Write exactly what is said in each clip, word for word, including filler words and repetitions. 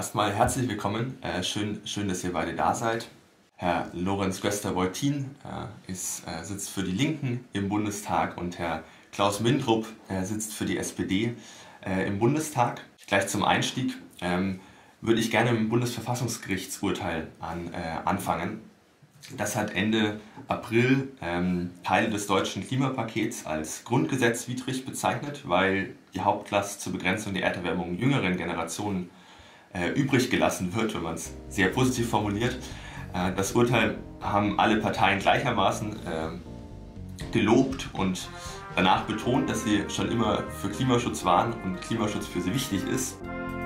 erstmal herzlich willkommen. Äh, schön, schön, dass ihr beide da seid. Herr Lorenz Göster-Wojtin äh, ist, äh, sitzt für die Linken im Bundestag und Herr Klaus Mindrup äh, sitzt für die S P D äh, im Bundestag. Gleich zum Einstieg ähm, würde ich gerne mit dem Bundesverfassungsgerichtsurteil an, äh, anfangen. Das hat Ende April ähm, Teile des deutschen Klimapakets als grundgesetzwidrig bezeichnet, weil die Hauptlast zur Begrenzung der Erderwärmung jüngeren Generationen äh, übrig gelassen wird, wenn man es sehr positiv formuliert. Äh, das Urteil haben alle Parteien gleichermaßen äh, gelobt und danach betont, dass sie schon immer für Klimaschutz waren und Klimaschutz für sie wichtig ist.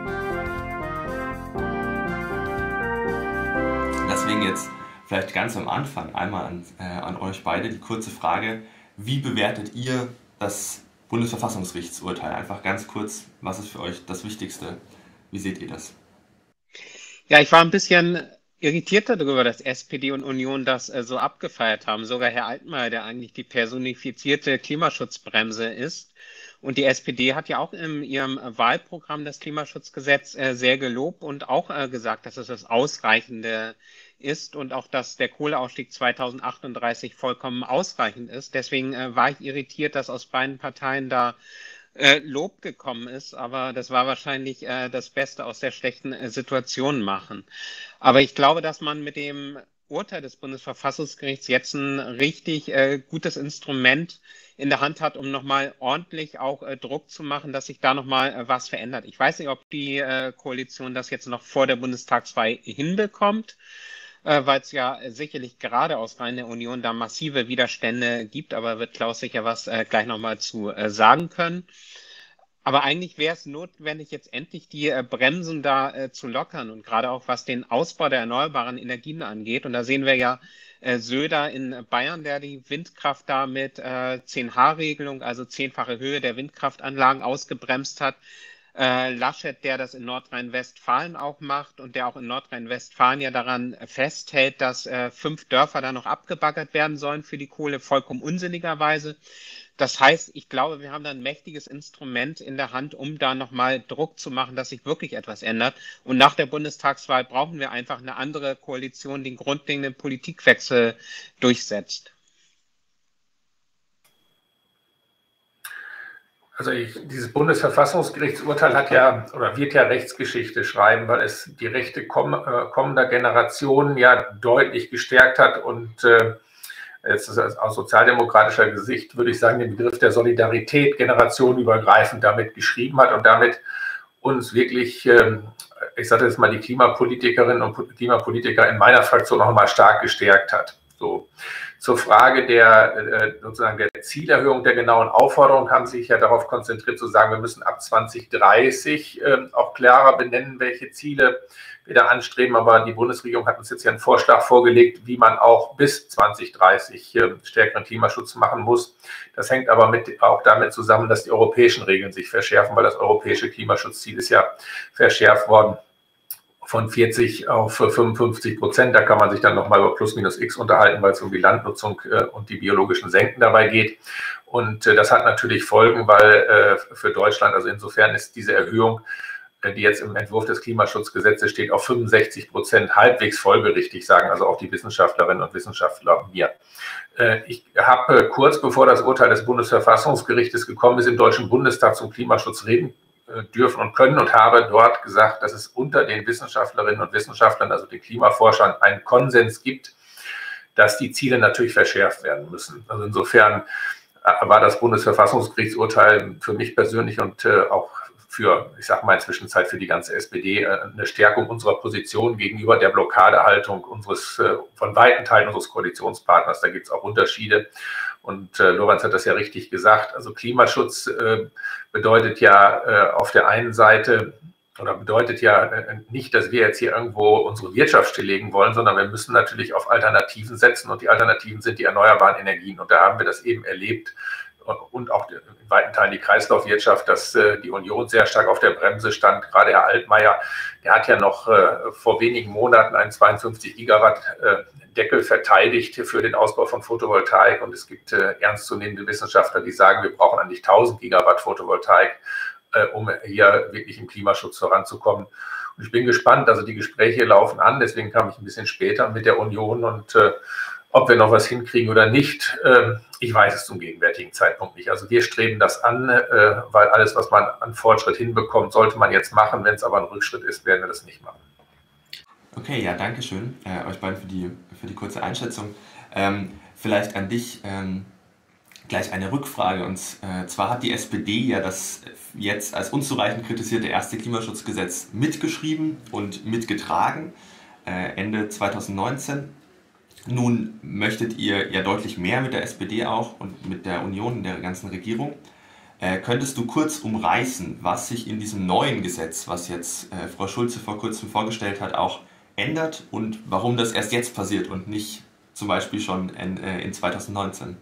Deswegen jetzt vielleicht ganz am Anfang einmal an, äh, an euch beide die kurze Frage: Wie bewertet ihr das Bundesverfassungsgerichtsurteil? Einfach ganz kurz, was ist für euch das Wichtigste? Wie seht ihr das? Ja, ich war ein bisschen irritiert darüber, dass S P D und Union das äh, so abgefeiert haben. Sogar Herr Altmaier, der eigentlich die personifizierte Klimaschutzbremse ist. Und die S P D hat ja auch in ihrem Wahlprogramm das Klimaschutzgesetz äh, sehr gelobt und auch äh, gesagt, dass es das Ausreichende ist und auch, dass der Kohleausstieg zweitausendachtunddreißig vollkommen ausreichend ist. Deswegen äh, war ich irritiert, dass aus beiden Parteien da äh, Lob gekommen ist, aber das war wahrscheinlich äh, das Beste aus der schlechten äh, Situation machen. Aber ich glaube, dass man mit dem Urteil des Bundesverfassungsgerichts jetzt ein richtig äh, gutes Instrument in der Hand hat, um nochmal ordentlich auch äh, Druck zu machen, dass sich da nochmal äh, was verändert. Ich weiß nicht, ob die äh, Koalition das jetzt noch vor der Bundestagswahl hinbekommt, äh, weil es ja sicherlich gerade aus reiner Union da massive Widerstände gibt, aber wird Klaus sicher was äh, gleich nochmal zu äh, sagen können. Aber eigentlich wäre es notwendig, jetzt endlich die äh, Bremsen da äh, zu lockern und gerade auch was den Ausbau der erneuerbaren Energien angeht. Und da sehen wir ja äh, Söder in Bayern, der die Windkraft da mit äh, zehn H-Regelung, also zehnfache Höhe der Windkraftanlagen ausgebremst hat. Äh, Laschet, der das in Nordrhein-Westfalen auch macht und der auch in Nordrhein-Westfalen ja daran festhält, dass äh, fünf Dörfer da noch abgebaggert werden sollen für die Kohle, vollkommen unsinnigerweise. Das heißt, ich glaube, wir haben da ein mächtiges Instrument in der Hand, um da nochmal Druck zu machen, dass sich wirklich etwas ändert. Und nach der Bundestagswahl brauchen wir einfach eine andere Koalition, die einen grundlegenden Politikwechsel durchsetzt. Also ich, dieses Bundesverfassungsgerichtsurteil hat ja oder wird ja Rechtsgeschichte schreiben, weil es die Rechte komm, äh, kommender Generationen ja deutlich gestärkt hat und äh, jetzt aus sozialdemokratischer Sicht würde ich sagen, den Begriff der Solidarität generationenübergreifend damit geschrieben hat und damit uns wirklich, äh, ich sage jetzt mal, die Klimapolitikerinnen und Klimapolitiker in meiner Fraktion noch mal stark gestärkt hat. So. Zur Frage der, sozusagen der Zielerhöhung der genauen Aufforderung haben Sie sich ja darauf konzentriert zu sagen, wir müssen ab zwanzig dreißig auch klarer benennen, welche Ziele wir da anstreben. Aber die Bundesregierung hat uns jetzt ja einen Vorschlag vorgelegt, wie man auch bis zwanzig dreißig stärkeren Klimaschutz machen muss. Das hängt aber mit, auch damit zusammen, dass die europäischen Regeln sich verschärfen, weil das europäische Klimaschutzziel ist ja verschärft worden von vierzig auf fünfundfünfzig Prozent. Da kann man sich dann nochmal über Plus minus X unterhalten, weil es um die Landnutzung äh, und die biologischen Senken dabei geht. Und äh, das hat natürlich Folgen, weil äh, für Deutschland, also insofern ist diese Erhöhung, äh, die jetzt im Entwurf des Klimaschutzgesetzes steht, auf fünfundsechzig Prozent halbwegs folgerichtig, sagen also auch die Wissenschaftlerinnen und Wissenschaftler mir. Äh, ich habe kurz bevor das Urteil des Bundesverfassungsgerichtes gekommen ist, im Deutschen Bundestag zum Klimaschutz reden dürfen und können und habe dort gesagt, dass es unter den Wissenschaftlerinnen und Wissenschaftlern, also den Klimaforschern, einen Konsens gibt, dass die Ziele natürlich verschärft werden müssen. Also insofern war das Bundesverfassungsgerichtsurteil für mich persönlich und auch für, ich sage mal inzwischen Zeit für die ganze S P D, eine Stärkung unserer Position gegenüber der Blockadehaltung unseres, von weiten Teilen unseres Koalitionspartners. Da gibt es auch Unterschiede. Und äh, Lorenz hat das ja richtig gesagt. Also Klimaschutz äh, bedeutet ja äh, auf der einen Seite oder bedeutet ja äh, nicht, dass wir jetzt hier irgendwo unsere Wirtschaft stilllegen wollen, sondern wir müssen natürlich auf Alternativen setzen. Und die Alternativen sind die erneuerbaren Energien. Und da haben wir das eben erlebt und auch in weiten Teilen die Kreislaufwirtschaft, dass äh, die Union sehr stark auf der Bremse stand. Gerade Herr Altmaier, der hat ja noch äh, vor wenigen Monaten einen zweiundfünfzig Gigawatt äh, Deckel verteidigt für den Ausbau von Photovoltaik. Und es gibt äh, ernstzunehmende Wissenschaftler, die sagen, wir brauchen eigentlich tausend Gigawatt Photovoltaik, äh, um hier wirklich im Klimaschutz voranzukommen. Und ich bin gespannt, also die Gespräche laufen an, deswegen kam ich ein bisschen später mit der Union und äh, ob wir noch was hinkriegen oder nicht, äh, ich weiß es zum gegenwärtigen Zeitpunkt nicht. Also wir streben das an, äh, weil alles, was man an Fortschritt hinbekommt, sollte man jetzt machen. Wenn es aber ein Rückschritt ist, werden wir das nicht machen. Okay, ja, danke schön äh, euch beiden für die, für die kurze Einschätzung. Ähm, vielleicht an dich ähm, gleich eine Rückfrage. Und äh, zwar hat die S P D ja das jetzt als unzureichend kritisierte erste Klimaschutzgesetz mitgeschrieben und mitgetragen, äh, Ende zweitausendneunzehn. Nun möchtet ihr ja deutlich mehr mit der S P D auch und mit der Union, der ganzen Regierung. Äh, könntest du kurz umreißen, was sich in diesem neuen Gesetz, was jetzt äh, Frau Schulze vor kurzem vorgestellt hat, auch ändert und warum das erst jetzt passiert und nicht zum Beispiel schon in, äh, in zweitausendneunzehn?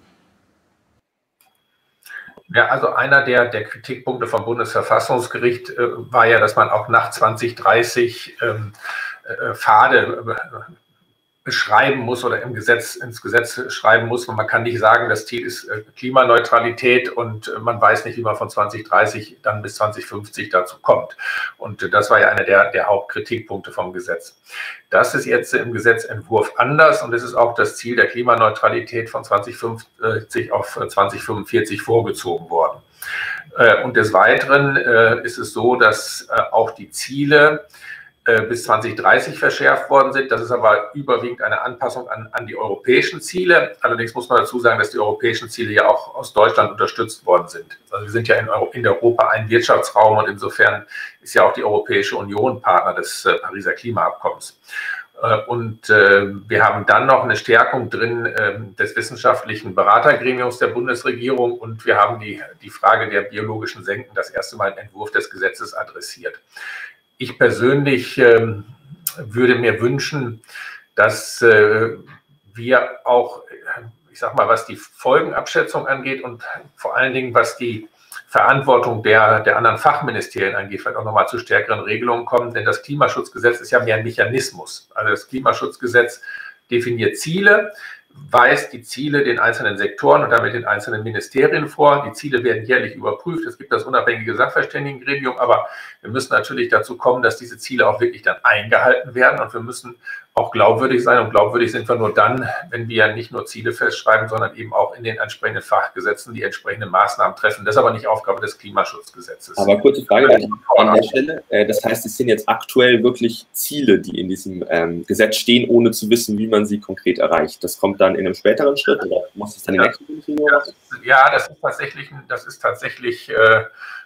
Ja, also einer der, der Kritikpunkte vom Bundesverfassungsgericht äh, war ja, dass man auch nach zwanzig dreißig ähm, äh, Pfade äh, beschreiben muss oder im Gesetz, ins Gesetz schreiben muss. Und man kann nicht sagen, das Ziel ist äh, Klimaneutralität und äh, man weiß nicht, wie man von zwanzig dreißig dann bis zwanzig fünfzig dazu kommt. Und äh, das war ja einer der, der Hauptkritikpunkte vom Gesetz. Das ist jetzt im Gesetzentwurf anders und es ist auch das Ziel der Klimaneutralität von zwanzig fünfzig auf zwanzig fünfundvierzig vorgezogen worden. Äh, und des Weiteren äh, ist es so, dass äh, auch die Ziele bis zwanzig dreißig verschärft worden sind. Das ist aber überwiegend eine Anpassung an, an die europäischen Ziele. Allerdings muss man dazu sagen, dass die europäischen Ziele ja auch aus Deutschland unterstützt worden sind. Also wir sind ja in, Euro, in Europa ein Wirtschaftsraum und insofern ist ja auch die Europäische Union Partner des äh, Pariser Klimaabkommens. Äh, und äh, wir haben dann noch eine Stärkung drin äh, des wissenschaftlichen Beratergremiums der Bundesregierung und wir haben die, die Frage der biologischen Senken das erste Mal im Entwurf des Gesetzes adressiert. Ich persönlich ähm, würde mir wünschen, dass äh, wir auch, ich sag mal, was die Folgenabschätzung angeht und vor allen Dingen, was die Verantwortung der, der anderen Fachministerien angeht, vielleicht auch nochmal zu stärkeren Regelungen kommen, denn das Klimaschutzgesetz ist ja mehr ein Mechanismus. Also das Klimaschutzgesetz definiert Ziele, weist die Ziele den einzelnen Sektoren und damit den einzelnen Ministerien vor. Die Ziele werden jährlich überprüft. Es gibt das unabhängige Sachverständigengremium, aber wir müssen natürlich dazu kommen, dass diese Ziele auch wirklich dann eingehalten werden und wir müssen auch glaubwürdig sein und glaubwürdig sind wir nur dann, wenn wir nicht nur Ziele festschreiben, sondern eben auch in den entsprechenden Fachgesetzen die entsprechenden Maßnahmen treffen. Das ist aber nicht Aufgabe des Klimaschutzgesetzes. Aber kurze Frage an der Stelle. Das heißt, es sind jetzt aktuell wirklich Ziele, die in diesem ähm, Gesetz stehen, ohne zu wissen, wie man sie konkret erreicht. Das kommt dann in einem späteren Schritt oder muss es dann in der nächsten Bundesregierung machen? Ja, das ist tatsächlich, das ist tatsächlich äh,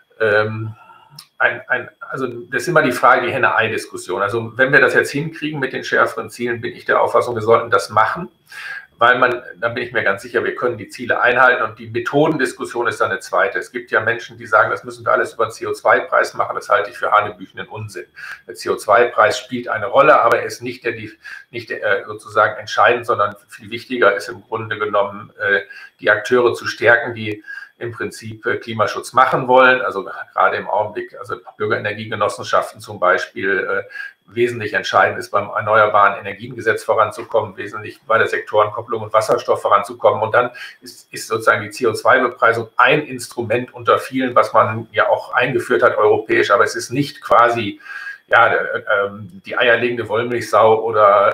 ähm, Ein, ein, also das ist immer die Frage, die Henne-Ei-Diskussion. Also wenn wir das jetzt hinkriegen mit den schärferen Zielen, bin ich der Auffassung, wir sollten das machen, weil man, da bin ich mir ganz sicher, wir können die Ziele einhalten und die Methodendiskussion ist dann eine zweite. Es gibt ja Menschen, die sagen, das müssen wir alles über den C O zwei Preis machen, das halte ich für hanebüchenen Unsinn. Der C O zwei Preis spielt eine Rolle, aber er ist nicht, der, die, nicht der, sozusagen entscheidend, sondern viel wichtiger ist im Grunde genommen, die Akteure zu stärken, die im Prinzip Klimaschutz machen wollen, also gerade im Augenblick, also Bürgerenergiegenossenschaften zum Beispiel, äh, wesentlich entscheidend ist, beim Erneuerbaren Energiengesetz voranzukommen, wesentlich bei der Sektorenkopplung und Wasserstoff voranzukommen. Und dann ist, ist sozusagen die C O zwei Bepreisung ein Instrument unter vielen, was man ja auch eingeführt hat, europäisch, aber es ist nicht quasi ja, äh, die eierlegende Wollmilchsau oder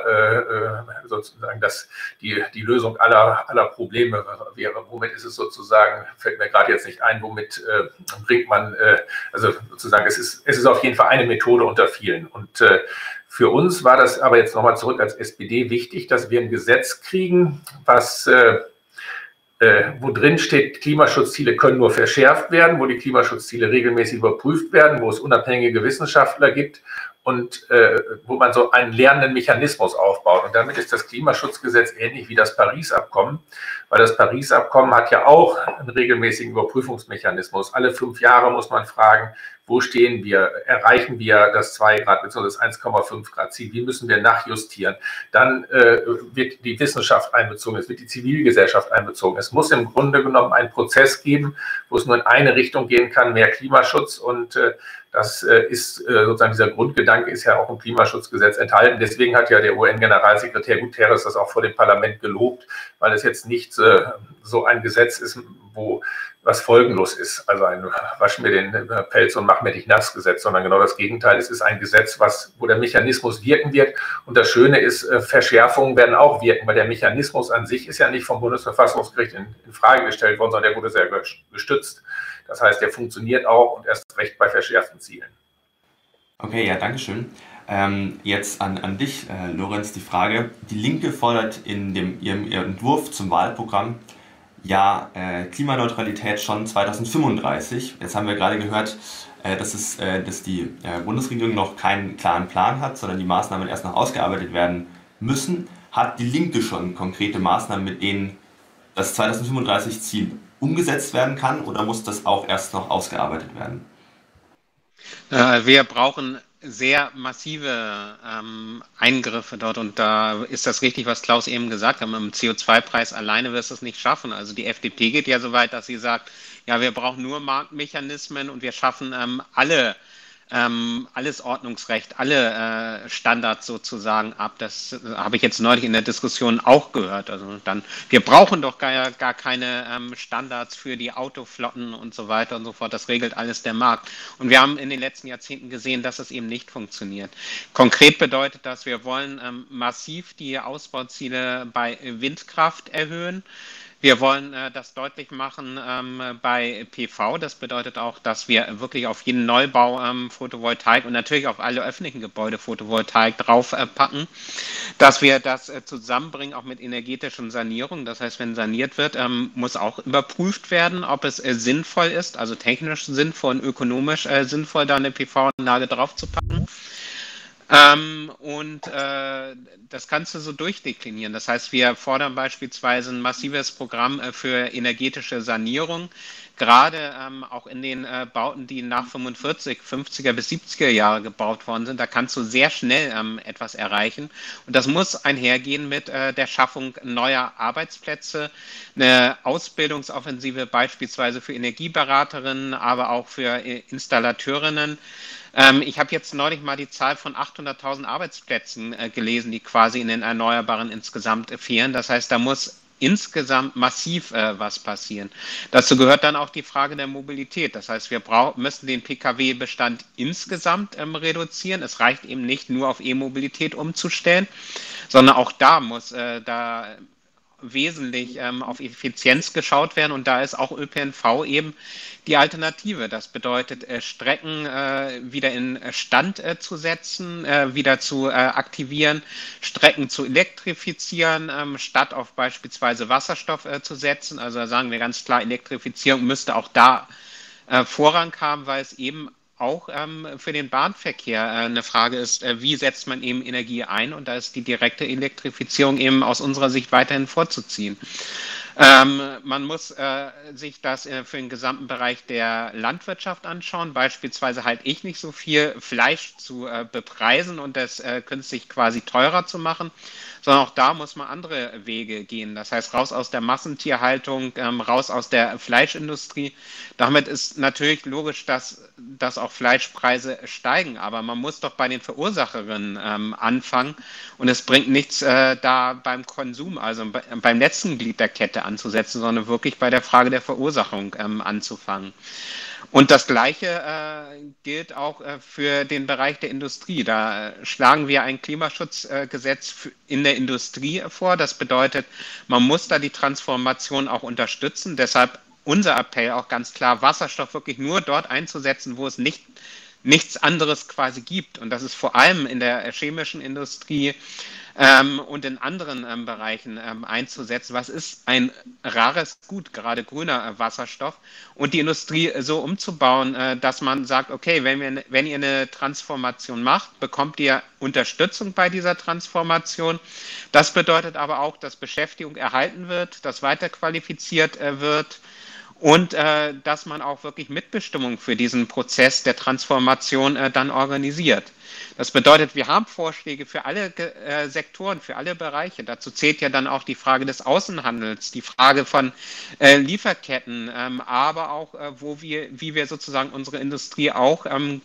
äh, sozusagen das, die, die Lösung aller, aller Probleme wäre. Womit ist es sozusagen, fällt mir gerade jetzt nicht ein, womit äh, bringt man, äh, also sozusagen, es ist, es ist auf jeden Fall eine Methode unter vielen. Und äh, für uns war das aber jetzt nochmal zurück als S P D wichtig, dass wir ein Gesetz kriegen, was äh, Äh, wo drin steht, Klimaschutzziele können nur verschärft werden, wo die Klimaschutzziele regelmäßig überprüft werden, wo es unabhängige Wissenschaftler gibt und äh, wo man so einen lernenden Mechanismus aufbaut. Und damit ist das Klimaschutzgesetz ähnlich wie das Paris-Abkommen, weil das Paris-Abkommen hat ja auch einen regelmäßigen Überprüfungsmechanismus. Alle fünf Jahre muss man fragen, wo stehen wir, erreichen wir das zwei Grad bzw. das eins Komma fünf Grad Ziel, wie müssen wir nachjustieren? Dann äh, wird die Wissenschaft einbezogen, es wird die Zivilgesellschaft einbezogen. Es muss im Grunde genommen einen Prozess geben, wo es nur in eine Richtung gehen kann, mehr Klimaschutz und äh, das äh, ist äh, sozusagen dieser Grundgedanke ist ja auch im Klimaschutzgesetz enthalten. Deswegen hat ja der U N-Generalsekretär Guterres das auch vor dem Parlament gelobt, weil es jetzt nicht äh, so ein Gesetz ist, wo was folgenlos ist. Also ein Wasch mir den Pelz und mach mir dich nass Gesetz, sondern genau das Gegenteil. Es ist ein Gesetz, was, wo der Mechanismus wirken wird. Und das Schöne ist, Verschärfungen werden auch wirken, weil der Mechanismus an sich ist ja nicht vom Bundesverfassungsgericht in, in Frage gestellt worden, sondern der wurde sehr gestützt. Das heißt, der funktioniert auch und erst recht bei verschärften Zielen. Okay, ja, danke schön. Ähm, jetzt an, an dich, äh, Lorenz, die Frage. Die Linke fordert in dem, ihrem, ihrem Entwurf zum Wahlprogramm ja äh, Klimaneutralität schon zweitausendfünfunddreißig. Jetzt haben wir gerade gehört, äh, dass, es, äh, dass die äh, Bundesregierung noch keinen klaren Plan hat, sondern die Maßnahmen erst noch ausgearbeitet werden müssen. Hat die Linke schon konkrete Maßnahmen, mit denen das zweitausendfünfunddreißig-Ziel umgesetzt werden kann, oder muss das auch erst noch ausgearbeitet werden? Äh, wir brauchen sehr massive ähm, Eingriffe dort, und da ist das richtig, was Klaus eben gesagt hat, mit dem C O zwei Preis alleine wirst du es nicht schaffen. Also die F D P geht ja so weit, dass sie sagt, ja, wir brauchen nur Marktmechanismen und wir schaffen ähm, alle Ähm, alles Ordnungsrecht, alle äh, Standards sozusagen ab. Das äh, habe ich jetzt neulich in der Diskussion auch gehört. Also dann, wir brauchen doch gar, gar keine ähm, Standards für die Autoflotten und so weiter und so fort. Das regelt alles der Markt. Und wir haben in den letzten Jahrzehnten gesehen, dass es eben nicht funktioniert. Konkret bedeutet das, wir wollen ähm, massiv die Ausbauziele bei Windkraft erhöhen. Wir wollen äh, das deutlich machen ähm, bei P V. Das bedeutet auch, dass wir wirklich auf jeden Neubau ähm, Photovoltaik und natürlich auf alle öffentlichen Gebäude Photovoltaik draufpacken. Äh, dass wir das äh, zusammenbringen auch mit energetischen Sanierung. Das heißt, wenn saniert wird, ähm, muss auch überprüft werden, ob es äh, sinnvoll ist, also technisch sinnvoll und ökonomisch äh, sinnvoll, da eine P V-Anlage draufzupacken. Ähm, und äh, das kannst du so durchdeklinieren. Das heißt, wir fordern beispielsweise ein massives Programm äh, für energetische Sanierung, gerade ähm, auch in den äh, Bauten, die nach fünfundvierzig, fünfziger bis siebziger Jahre gebaut worden sind. Da kannst du sehr schnell ähm, etwas erreichen. Und das muss einhergehen mit äh, der Schaffung neuer Arbeitsplätze, eine Ausbildungsoffensive beispielsweise für Energieberaterinnen, aber auch für äh, Installateurinnen. Ich habe jetzt neulich mal die Zahl von achthunderttausend Arbeitsplätzen äh, gelesen, die quasi in den Erneuerbaren insgesamt äh, fehlen. Das heißt, da muss insgesamt massiv äh, was passieren. Dazu gehört dann auch die Frage der Mobilität. Das heißt, wir brauch, müssen den P K W-Bestand insgesamt ähm, reduzieren. Es reicht eben nicht nur auf E-Mobilität umzustellen, sondern auch da muss äh, da wesentlich ähm, auf Effizienz geschaut werden, und da ist auch Ö P N V eben die Alternative. Das bedeutet, äh, Strecken äh, wieder in Stand äh, zu setzen, äh, wieder zu äh, aktivieren, Strecken zu elektrifizieren, ähm, statt auf beispielsweise Wasserstoff äh, zu setzen. Also da sagen wir ganz klar, Elektrifizierung müsste auch da äh, Vorrang haben, weil es eben auch ähm, für den Bahnverkehr äh, eine Frage ist, äh, wie setzt man eben Energie ein, und da ist die direkte Elektrifizierung eben aus unserer Sicht weiterhin vorzuziehen. Ähm, man muss äh, sich das äh, für den gesamten Bereich der Landwirtschaft anschauen. Beispielsweise halte ich nicht so viel Fleisch zu äh, bepreisen und das äh, künstlich quasi teurer zu machen, sondern auch da muss man andere Wege gehen. Das heißt, raus aus der Massentierhaltung, ähm, raus aus der Fleischindustrie. Damit ist natürlich logisch, dass, dass auch Fleischpreise steigen, aber man muss doch bei den Verursacherinnen ähm, anfangen, und es bringt nichts äh, da beim Konsum, also bei, beim letzten Glied der Kette anzusetzen, sondern wirklich bei der Frage der Verursachung ähm, anzufangen. Und das Gleiche äh, gilt auch äh, für den Bereich der Industrie. Da äh, schlagen wir ein Klimaschutzgesetz äh, in der Industrie vor. Das bedeutet, man muss da die Transformation auch unterstützen. Deshalb unser Appell auch ganz klar, Wasserstoff wirklich nur dort einzusetzen, wo es nicht nichts anderes quasi gibt. Und das ist vor allem in der chemischen Industrie ähm, und in anderen ähm, Bereichen ähm, einzusetzen. Was ist ein rares Gut, gerade grüner äh, Wasserstoff, und die Industrie äh, so umzubauen, äh, dass man sagt, okay, wenn, wir, wenn ihr eine Transformation macht, bekommt ihr Unterstützung bei dieser Transformation. Das bedeutet aber auch, dass Beschäftigung erhalten wird, dass weiterqualifiziert äh, wird, und äh, dass man auch wirklich Mitbestimmung für diesen Prozess der Transformation äh, dann organisiert. Das bedeutet, wir haben Vorschläge für alle äh, Sektoren, für alle Bereiche. Dazu zählt ja dann auch die Frage des Außenhandels, die Frage von äh, Lieferketten, ähm, aber auch, äh, wo wir, wie wir sozusagen unsere Industrie auch ähm,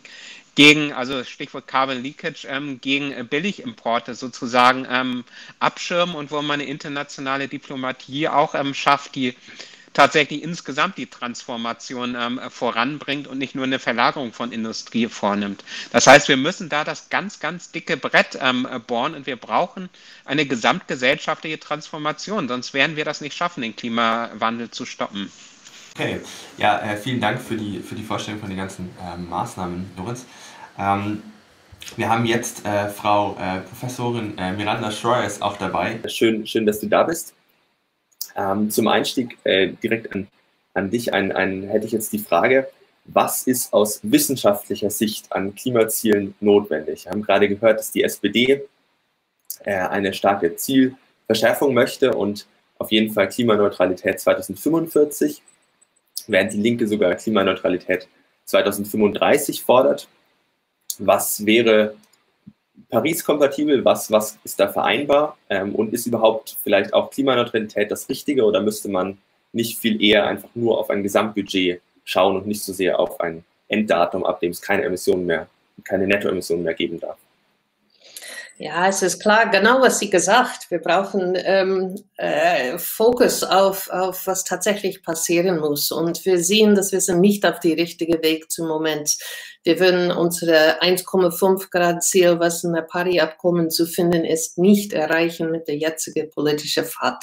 gegen, also Stichwort Carbon Leakage, ähm, gegen äh, Billigimporte sozusagen ähm, abschirmen und wo man eine internationale Diplomatie auch ähm, schafft, die tatsächlich insgesamt die Transformation ähm, voranbringt und nicht nur eine Verlagerung von Industrie vornimmt. Das heißt, wir müssen da das ganz, ganz dicke Brett ähm, bohren und wir brauchen eine gesamtgesellschaftliche Transformation, sonst werden wir das nicht schaffen, den Klimawandel zu stoppen. Okay, ja, äh, vielen Dank für die, für die Vorstellung von den ganzen äh, Maßnahmen, Lorenz. Ähm, wir haben jetzt äh, Frau äh, Professorin äh, Miranda Schroers auch dabei. Schön, schön, dass du da bist. Ähm, zum Einstieg äh, direkt an, an dich ein, ein, hätte ich jetzt die Frage, was ist aus wissenschaftlicher Sicht an Klimazielen notwendig? Wir haben gerade gehört, dass die S P D äh, eine starke Zielverschärfung möchte und auf jeden Fall Klimaneutralität zweitausendfünfundvierzig, während die Linke sogar Klimaneutralität zweitausendfünfunddreißig fordert. Was wäre Paris-kompatibel, was, was ist da vereinbar ähm, und ist überhaupt vielleicht auch Klimaneutralität das Richtige oder müsste man nicht viel eher einfach nur auf ein Gesamtbudget schauen und nicht so sehr auf ein Enddatum, ab dem es keine Emissionen mehr, keine Nettoemissionen mehr geben darf? Ja, es ist klar, genau was Sie gesagt. Wir brauchen ähm, äh, Fokus auf, auf, was tatsächlich passieren muss. Und wir sehen, dass wir sind nicht auf dem richtigen Weg zum Moment. Wir würden unsere eins Komma fünf Grad Ziel, was in der Paris-Abkommen zu finden ist, nicht erreichen mit der jetzigen politischen Pfad.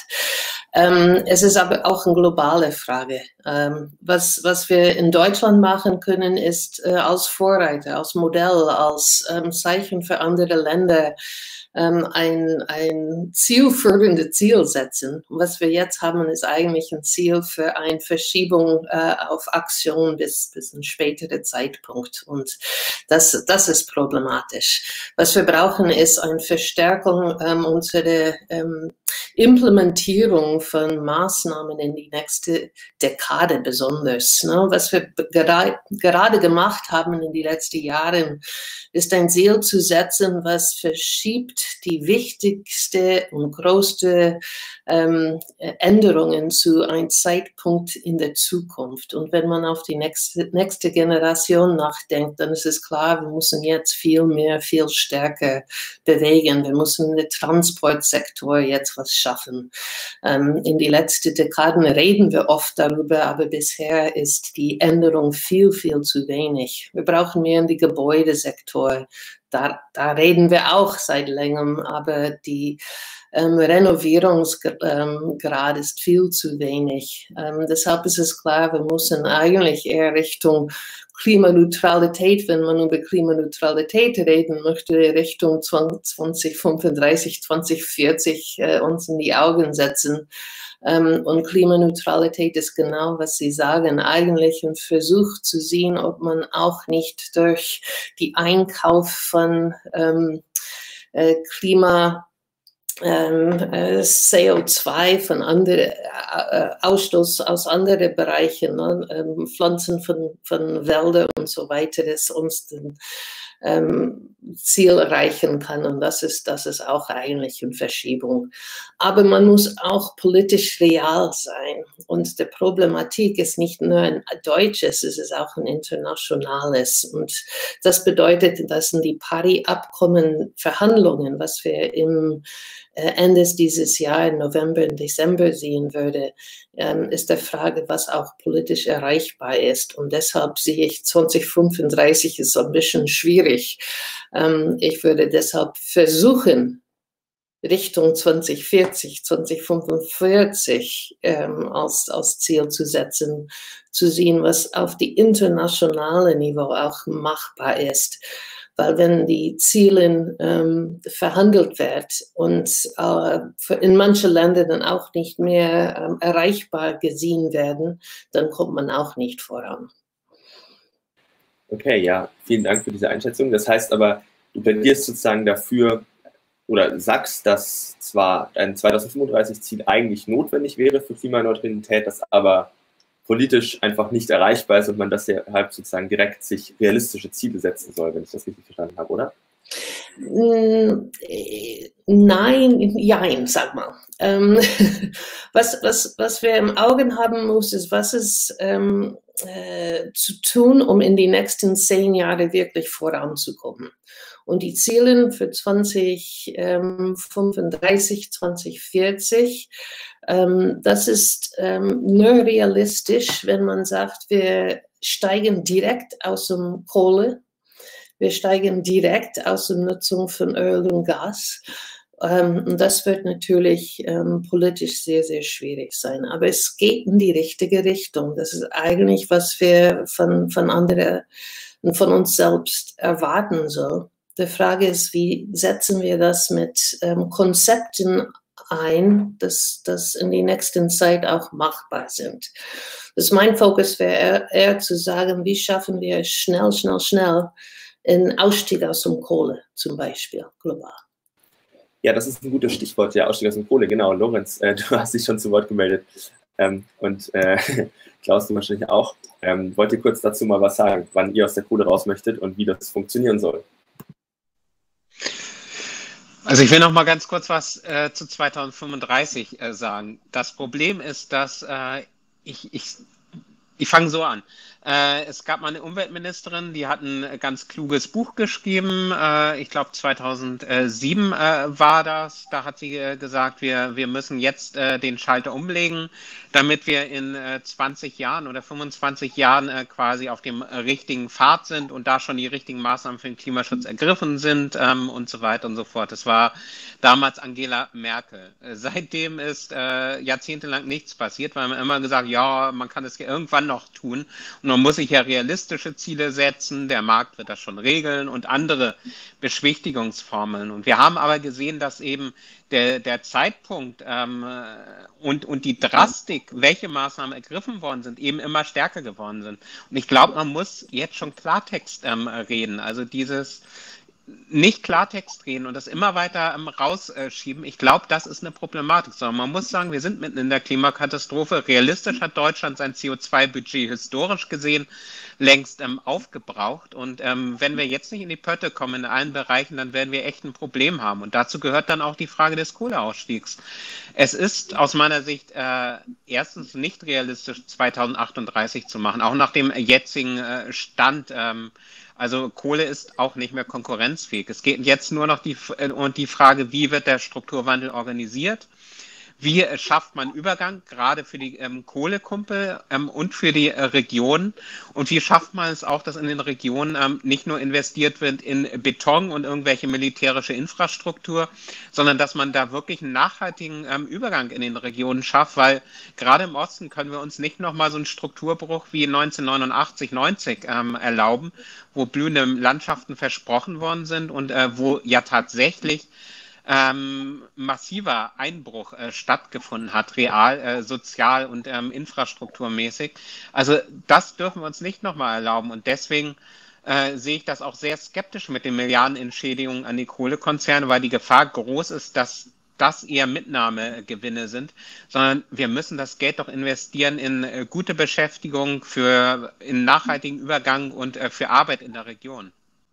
Ähm, es ist aber auch eine globale Frage. Ähm, was, was wir in Deutschland machen können, ist äh, als Vorreiter, als Modell, als ähm, Zeichen für andere Länder ähm, ein, ein zielführendes Ziel setzen. Und was wir jetzt haben, ist eigentlich ein Ziel für eine Verschiebung äh, auf Aktion bis, bis ein späterer Zeitpunkt. Und das, das ist problematisch. Was wir brauchen, ist eine Verstärkung ähm, unserer ähm, Implementierung von Maßnahmen in die nächste Dekade besonders. Ne? Was wir gera gerade gemacht haben in den letzten Jahren, ist ein Ziel zu setzen, was verschiebt die wichtigste und größte ähm, Änderungen zu einem Zeitpunkt in der Zukunft. Und wenn man auf die nächste, nächste Generation nachdenkt, dann ist es klar, wir müssen jetzt viel mehr, viel stärker bewegen. Wir müssen in den Transportsektor jetzt was schaffen. Ähm, in die letzten Dekaden reden wir oft darüber, aber bisher ist die Änderung viel, viel zu wenig. Wir brauchen mehr in den Gebäudesektor. Da, da reden wir auch seit längerem, aber die ähm, Renovierungsgrad ähm, ist viel zu wenig. Ähm, deshalb ist es klar, wir müssen eigentlich eher Richtung Klimaneutralität, wenn man über Klimaneutralität reden möchte, Richtung zwanzig fünfunddreißig, zwanzig vierzig äh, uns in die Augen setzen. Ähm, und Klimaneutralität ist genau, was Sie sagen, eigentlich ein Versuch zu sehen, ob man auch nicht durch die Einkauf von ähm, äh, Klima Ähm, äh, C O zwei von anderen äh, Ausstoß aus anderen Bereichen, ne? ähm, Pflanzen von, von Wäldern und so weiter, das uns den ähm, Ziel erreichen kann. Und das ist, das ist auch eigentlich eine Verschiebung. Aber man muss auch politisch real sein. Und die Problematik ist nicht nur ein deutsches, es ist auch ein internationales. Und das bedeutet, dass in die Paris-Abkommen Verhandlungen, was wir im Ende dieses Jahr, im November und Dezember sehen würde, ähm, ist die Frage, was auch politisch erreichbar ist. Und deshalb sehe ich zwanzig fünfunddreißig ist so ein bisschen schwierig. Ähm, ich würde deshalb versuchen, Richtung zwanzig vierzig, zwanzig fünfundvierzig ähm, als, als Ziel zu setzen, zu sehen, was auf die internationale Niveau auch machbar ist. Weil wenn die Ziele ähm, verhandelt wird und äh, in manchen Ländern dann auch nicht mehr ähm, erreichbar gesehen werden, dann kommt man auch nicht voran. Okay, ja, vielen Dank für diese Einschätzung. Das heißt aber, du plädierst sozusagen dafür oder sagst, dass zwar ein zweitausendfünfunddreißig-Ziel eigentlich notwendig wäre für Klimaneutralität, das aber politisch einfach nicht erreichbar ist und man deshalb sozusagen direkt sich realistische Ziele setzen soll, wenn ich das richtig verstanden habe, oder? Nein, jein, sag mal. Ähm, was, was, was wir im Auge haben muss, ist, was ist, ähm, äh, zu tun, um in die nächsten zehn Jahre wirklich voranzukommen. Und die Ziele für zwanzig fünfunddreißig, zwanzig vierzig, ähm, das ist ähm, nur realistisch, wenn man sagt, wir steigen direkt aus dem Kohle, wir steigen direkt aus der Nutzung von Öl und Gas. Ähm, und das wird natürlich ähm, politisch sehr, sehr schwierig sein. Aber es geht in die richtige Richtung. Das ist eigentlich, was wir von, von anderen und von uns selbst erwarten sollen. Die Frage ist, wie setzen wir das mit ähm, Konzepten ein, dass das in der nächsten Zeit auch machbar sind. Das mein Fokus wäre eher, eher zu sagen, wie schaffen wir schnell, schnell, schnell einen Ausstieg aus dem Kohle zum Beispiel global. Ja, das ist ein gutes Stichwort, der Ausstieg aus dem Kohle. Genau, Lorenz, äh, du hast dich schon zu Wort gemeldet. Ähm, und äh, Klaus, du wahrscheinlich auch. Ähm, wollt ihr kurz dazu mal was sagen, wann ihr aus der Kohle raus möchtet und wie das funktionieren soll? Also ich will noch mal ganz kurz was äh, zu zweitausendfünfunddreißig äh, sagen. Das Problem ist, dass äh, ich, ich, ich fange so an. Äh, es gab mal eine Umweltministerin, die hat ein ganz kluges Buch geschrieben. Äh, ich glaube zweitausendsieben äh, war das. Da hat sie äh, gesagt, wir, wir müssen jetzt äh, den Schalter umlegen, damit wir in äh, zwanzig Jahren oder fünfundzwanzig Jahren äh, quasi auf dem äh, richtigen Pfad sind und da schon die richtigen Maßnahmen für den Klimaschutz ergriffen sind ähm, und so weiter und so fort. Das war damals Angela Merkel. Äh, seitdem ist äh, jahrzehntelang nichts passiert, weil man immer gesagt, ja, man kann es ja irgendwann noch tun. Und man muss sich ja realistische Ziele setzen, der Markt wird das schon regeln und andere Beschwichtigungsformeln. Und wir haben aber gesehen, dass eben der, der Zeitpunkt ähm, und, und die Drastik, welche Maßnahmen ergriffen worden sind, eben immer stärker geworden sind. Und ich glaube, man muss jetzt schon Klartext ähm, reden. Also dieses nicht Klartext reden und das immer weiter ähm, rausschieben, ich glaube, das ist eine Problematik. Sondern man muss sagen, wir sind mitten in der Klimakatastrophe. Realistisch hat Deutschland sein C O zwei Budget historisch gesehen längst ähm, aufgebraucht. Und ähm, wenn wir jetzt nicht in die Pötte kommen in allen Bereichen, dann werden wir echt ein Problem haben. Und dazu gehört dann auch die Frage des Kohleausstiegs. Es ist aus meiner Sicht äh, erstens nicht realistisch, zweitausendachtunddreißig zu machen, auch nach dem jetzigen äh, Stand. Ähm, Also Kohle ist auch nicht mehr konkurrenzfähig. Es geht jetzt nur noch die, äh, die Frage, wie wird der Strukturwandel organisiert? Wie äh, schafft man Übergang, gerade für die ähm, Kohlekumpel ähm, und für die äh, Regionen? Und wie schafft man es auch, dass in den Regionen ähm, nicht nur investiert wird in Beton und irgendwelche militärische Infrastruktur, sondern dass man da wirklich einen nachhaltigen ähm, Übergang in den Regionen schafft? Weil gerade im Osten können wir uns nicht nochmal so einen Strukturbruch wie neunzehnhundertneunundachtzig, neunzig ähm, erlauben, wo blühende Landschaften versprochen worden sind und äh, wo ja tatsächlich Ähm, massiver Einbruch äh, stattgefunden hat, real, äh, sozial und ähm, infrastrukturmäßig. Also das dürfen wir uns nicht nochmal erlauben und deswegen äh, sehe ich das auch sehr skeptisch mit den Milliardenentschädigungen an die Kohlekonzerne, weil die Gefahr groß ist, dass das eher Mitnahmegewinne sind, sondern wir müssen das Geld doch investieren in äh, gute Beschäftigung, für in nachhaltigen Übergang und äh, für Arbeit in der Region.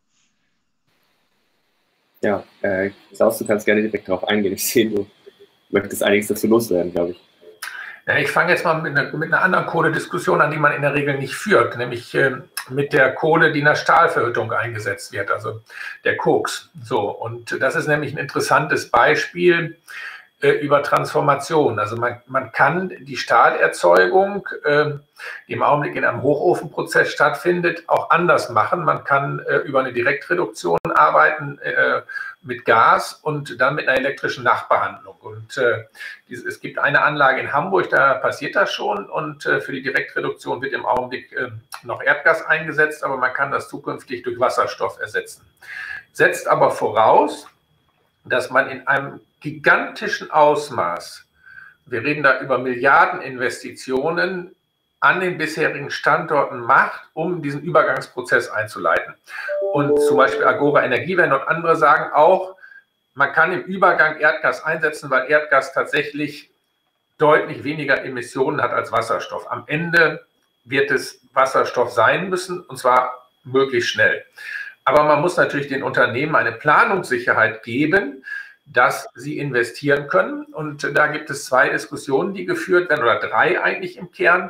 Ja, äh, Klaus, du kannst gerne direkt darauf eingehen. Ich sehe, du möchtest einiges dazu loswerden, glaube ich. Ja, ich fange jetzt mal mit einer, mit einer anderen Kohlediskussion an, die man in der Regel nicht führt, nämlich äh, mit der Kohle, die in der Stahlverhüttung eingesetzt wird, also der Koks. So, und das ist nämlich ein interessantes Beispiel äh, über Transformation. Also man, man kann die Stahlerzeugung, äh, die im Augenblick in einem Hochofenprozess stattfindet, auch anders machen. Man kann äh, über eine Direktreduktion arbeiten äh, mit Gas und dann mit einer elektrischen Nachbehandlung. Und äh, dieses, es gibt eine Anlage in Hamburg, da passiert das schon. Und äh, für die Direktreduktion wird im Augenblick äh, noch Erdgas eingesetzt, aber man kann das zukünftig durch Wasserstoff ersetzen. Setzt aber voraus, dass man in einem gigantischen Ausmaß, wir reden da über Milliardeninvestitionen, an den bisherigen Standorten macht, um diesen Übergangsprozess einzuleiten. Und zum Beispiel Agora Energiewende und andere sagen auch, man kann im Übergang Erdgas einsetzen, weil Erdgas tatsächlich deutlich weniger Emissionen hat als Wasserstoff. Am Ende wird es Wasserstoff sein müssen, und zwar möglichst schnell. Aber man muss natürlich den Unternehmen eine Planungssicherheit geben, dass sie investieren können. Und da gibt es zwei Diskussionen, die geführt werden, oder drei eigentlich im Kern.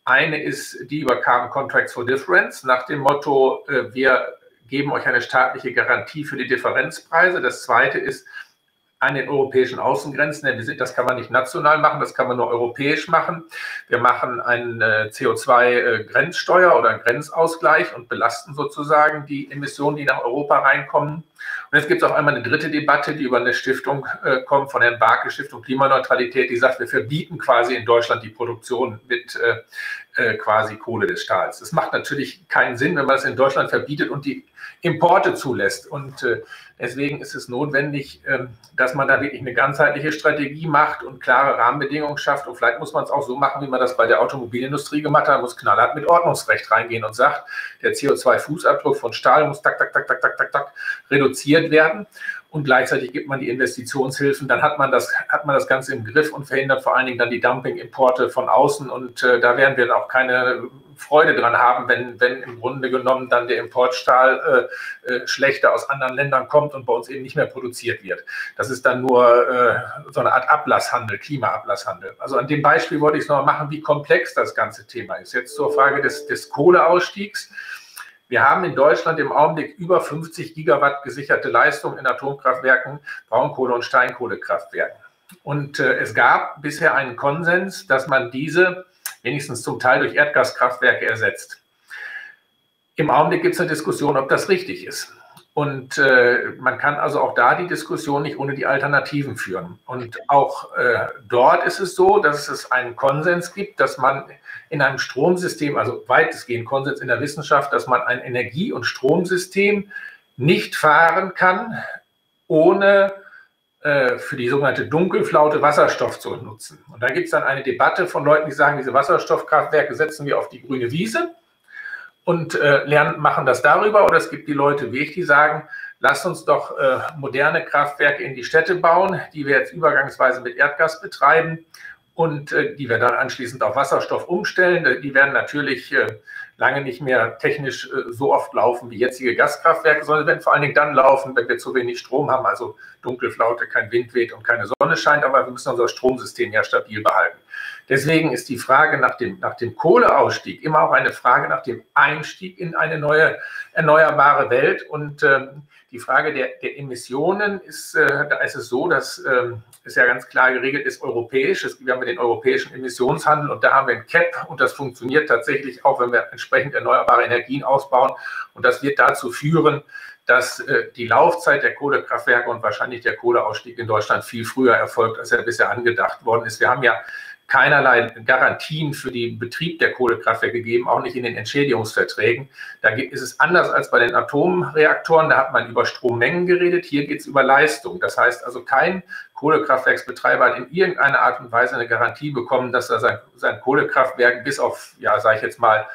Eine ist die über Carbon Contracts for Difference, nach dem Motto, wir geben euch eine staatliche Garantie für die Differenzpreise. Das zweite ist an den europäischen Außengrenzen, denn wir sind, das kann man nicht national machen, das kann man nur europäisch machen. Wir machen eine C O zwei Grenzsteuer oder einen Grenzausgleich und belasten sozusagen die Emissionen, die nach Europa reinkommen. Und jetzt gibt es auch einmal eine dritte Debatte, die über eine Stiftung äh, kommt, von Herrn Barke, Stiftung Klimaneutralität, die sagt, wir verbieten quasi in Deutschland die Produktion mit äh, äh, quasi Kohle des Stahls. Das macht natürlich keinen Sinn, wenn man das in Deutschland verbietet und die Importe zulässt. Und äh, deswegen ist es notwendig, äh, dass man da wirklich eine ganzheitliche Strategie macht und klare Rahmenbedingungen schafft. Und vielleicht muss man es auch so machen, wie man das bei der Automobilindustrie gemacht hat. Man muss knallhart mit Ordnungsrecht reingehen und sagt, der C O zwei Fußabdruck von Stahl muss tak, tak, tak, tak, tak, tak, tak reduziert werden. Und gleichzeitig gibt man die Investitionshilfen, dann hat man das, hat man das Ganze im Griff und verhindert vor allen Dingen dann die Dumping-Importe von außen. Und äh, da werden wir auch keine Freude dran haben, wenn, wenn im Grunde genommen dann der Importstahl äh, äh, schlechter aus anderen Ländern kommt und bei uns eben nicht mehr produziert wird. Das ist dann nur äh, so eine Art Ablasshandel, Klimaablasshandel. Also an dem Beispiel wollte ich es noch mal machen, wie komplex das ganze Thema ist. Jetzt zur Frage des, des Kohleausstiegs. Wir haben in Deutschland im Augenblick über fünfzig Gigawatt gesicherte Leistung in Atomkraftwerken, Braunkohle- und Steinkohlekraftwerken. Und äh, es gab bisher einen Konsens, dass man diese wenigstens zum Teil durch Erdgaskraftwerke ersetzt. Im Augenblick gibt es eine Diskussion, ob das richtig ist. Und äh, man kann also auch da die Diskussion nicht ohne die Alternativen führen. Und auch äh, dort ist es so, dass es einen Konsens gibt, dass man in einem Stromsystem, also weitestgehend Konsens in der Wissenschaft, dass man ein Energie- und Stromsystem nicht fahren kann, ohne äh, für die sogenannte Dunkelflaute Wasserstoff zu nutzen. Und da gibt es dann eine Debatte von Leuten, die sagen, diese Wasserstoffkraftwerke setzen wir auf die grüne Wiese und äh, lernen, machen das darüber. Oder es gibt die Leute wie ich, die sagen, lasst uns doch äh, moderne Kraftwerke in die Städte bauen, die wir jetzt übergangsweise mit Erdgas betreiben und äh, die wir dann anschließend auf Wasserstoff umstellen. Die werden natürlich äh, lange nicht mehr technisch äh, so oft laufen wie jetzige Gaskraftwerke, sondern werden vor allen Dingen dann laufen, wenn wir zu wenig Strom haben, also Dunkelflaute, kein Wind weht und keine Sonne scheint, aber wir müssen unser Stromsystem ja stabil behalten. Deswegen ist die Frage nach dem, nach dem Kohleausstieg immer auch eine Frage nach dem Einstieg in eine neue erneuerbare Welt. Und ähm, die Frage der, der Emissionen ist, äh, da ist es so, dass ähm, es ja ganz klar geregelt ist, europäisch. Es, wir haben den europäischen Emissionshandel und da haben wir ein Cap und das funktioniert tatsächlich auch, wenn wir entsprechend erneuerbare Energien ausbauen. Und das wird dazu führen, dass äh, die Laufzeit der Kohlekraftwerke und wahrscheinlich der Kohleausstieg in Deutschland viel früher erfolgt, als er bisher angedacht worden ist. Wir haben ja keinerlei Garantien für den Betrieb der Kohlekraftwerke gegeben, auch nicht in den Entschädigungsverträgen. Da ist es anders als bei den Atomreaktoren, da hat man über Strommengen geredet, hier geht es über Leistung. Das heißt also, kein Kohlekraftwerksbetreiber hat in irgendeiner Art und Weise eine Garantie bekommen, dass er sein, sein Kohlekraftwerk bis auf, ja, sage ich jetzt mal,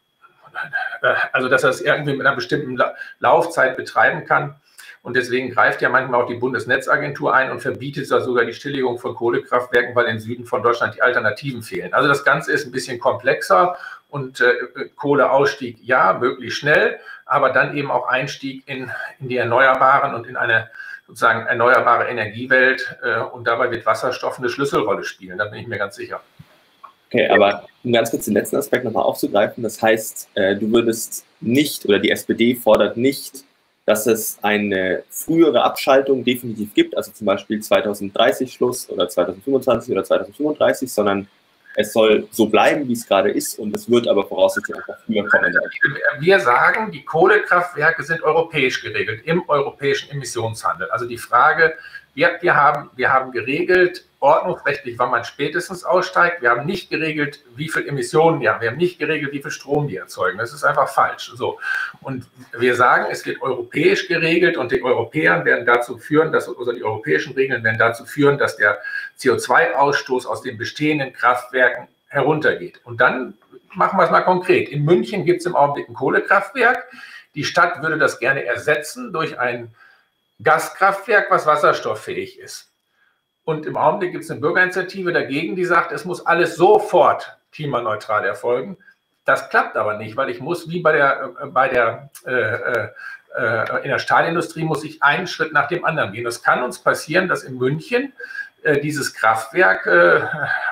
also dass er es irgendwie mit einer bestimmten Laufzeit betreiben kann. Und deswegen greift ja manchmal auch die Bundesnetzagentur ein und verbietet da sogar die Stilllegung von Kohlekraftwerken, weil im Süden von Deutschland die Alternativen fehlen. Also das Ganze ist ein bisschen komplexer und äh, Kohleausstieg, ja, möglichst schnell, aber dann eben auch Einstieg in, in die Erneuerbaren und in eine sozusagen erneuerbare Energiewelt. Äh, und dabei wird Wasserstoff eine Schlüsselrolle spielen, da bin ich mir ganz sicher. Okay, aber um ganz kurz den letzten Aspekt nochmal aufzugreifen, das heißt, äh, du würdest nicht, oder die S P D fordert nicht, dass es eine frühere Abschaltung definitiv gibt, also zum Beispiel zweitausenddreißig Schluss oder zweitausendfünfundzwanzig oder zweitausendfünfunddreißig, sondern es soll so bleiben, wie es gerade ist und es wird aber voraussichtlich einfach früher kommen. Wir sagen, die Kohlekraftwerke sind europäisch geregelt, im europäischen Emissionshandel. Also die Frage, wir, wir, haben, wir haben geregelt, ordnungsrechtlich, wann man spätestens aussteigt. Wir haben nicht geregelt, wie viel Emissionen wir haben. Wir haben nicht geregelt, wie viel Strom die erzeugen. Das ist einfach falsch. So. Und wir sagen, es wird europäisch geregelt und die Europäer werden dazu führen, dass, also die europäischen Regeln werden dazu führen, dass der C O zwei Ausstoß aus den bestehenden Kraftwerken heruntergeht. Und dann machen wir es mal konkret. In München gibt es im Augenblick ein Kohlekraftwerk. Die Stadt würde das gerne ersetzen durch ein Gaskraftwerk, was wasserstofffähig ist. Und im Augenblick gibt es eine Bürgerinitiative dagegen, die sagt, es muss alles sofort klimaneutral erfolgen. Das klappt aber nicht, weil ich muss, wie bei der, äh, bei der, äh, äh, in der Stahlindustrie, muss ich einen Schritt nach dem anderen gehen. Es kann uns passieren, dass in München äh, dieses Kraftwerk äh,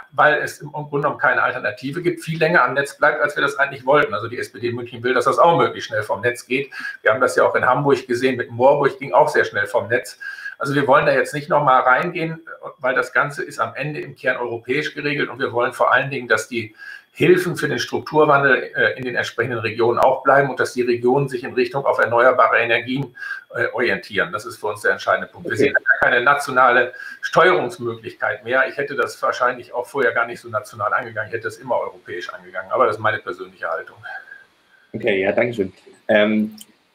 weil es im Grunde genommen keine Alternative gibt, viel länger am Netz bleibt, als wir das eigentlich wollten. Also die S P D München will, dass das auch möglichst schnell vom Netz geht. Wir haben das ja auch in Hamburg gesehen, mit Moorburg ging auch sehr schnell vom Netz. Also wir wollen da jetzt nicht nochmal reingehen, weil das Ganze ist am Ende im Kern europäisch geregelt und wir wollen vor allen Dingen, dass die Hilfen für den Strukturwandel äh, in den entsprechenden Regionen auch bleiben und dass die Regionen sich in Richtung auf erneuerbare Energien äh, orientieren. Das ist für uns der entscheidende Punkt. Okay. Wir sehen keine nationale Steuerungsmöglichkeit mehr. Ich hätte das wahrscheinlich auch vorher gar nicht so national angegangen. Ich hätte das immer europäisch angegangen. Aber das ist meine persönliche Haltung. Okay, ja, danke schön. Ähm,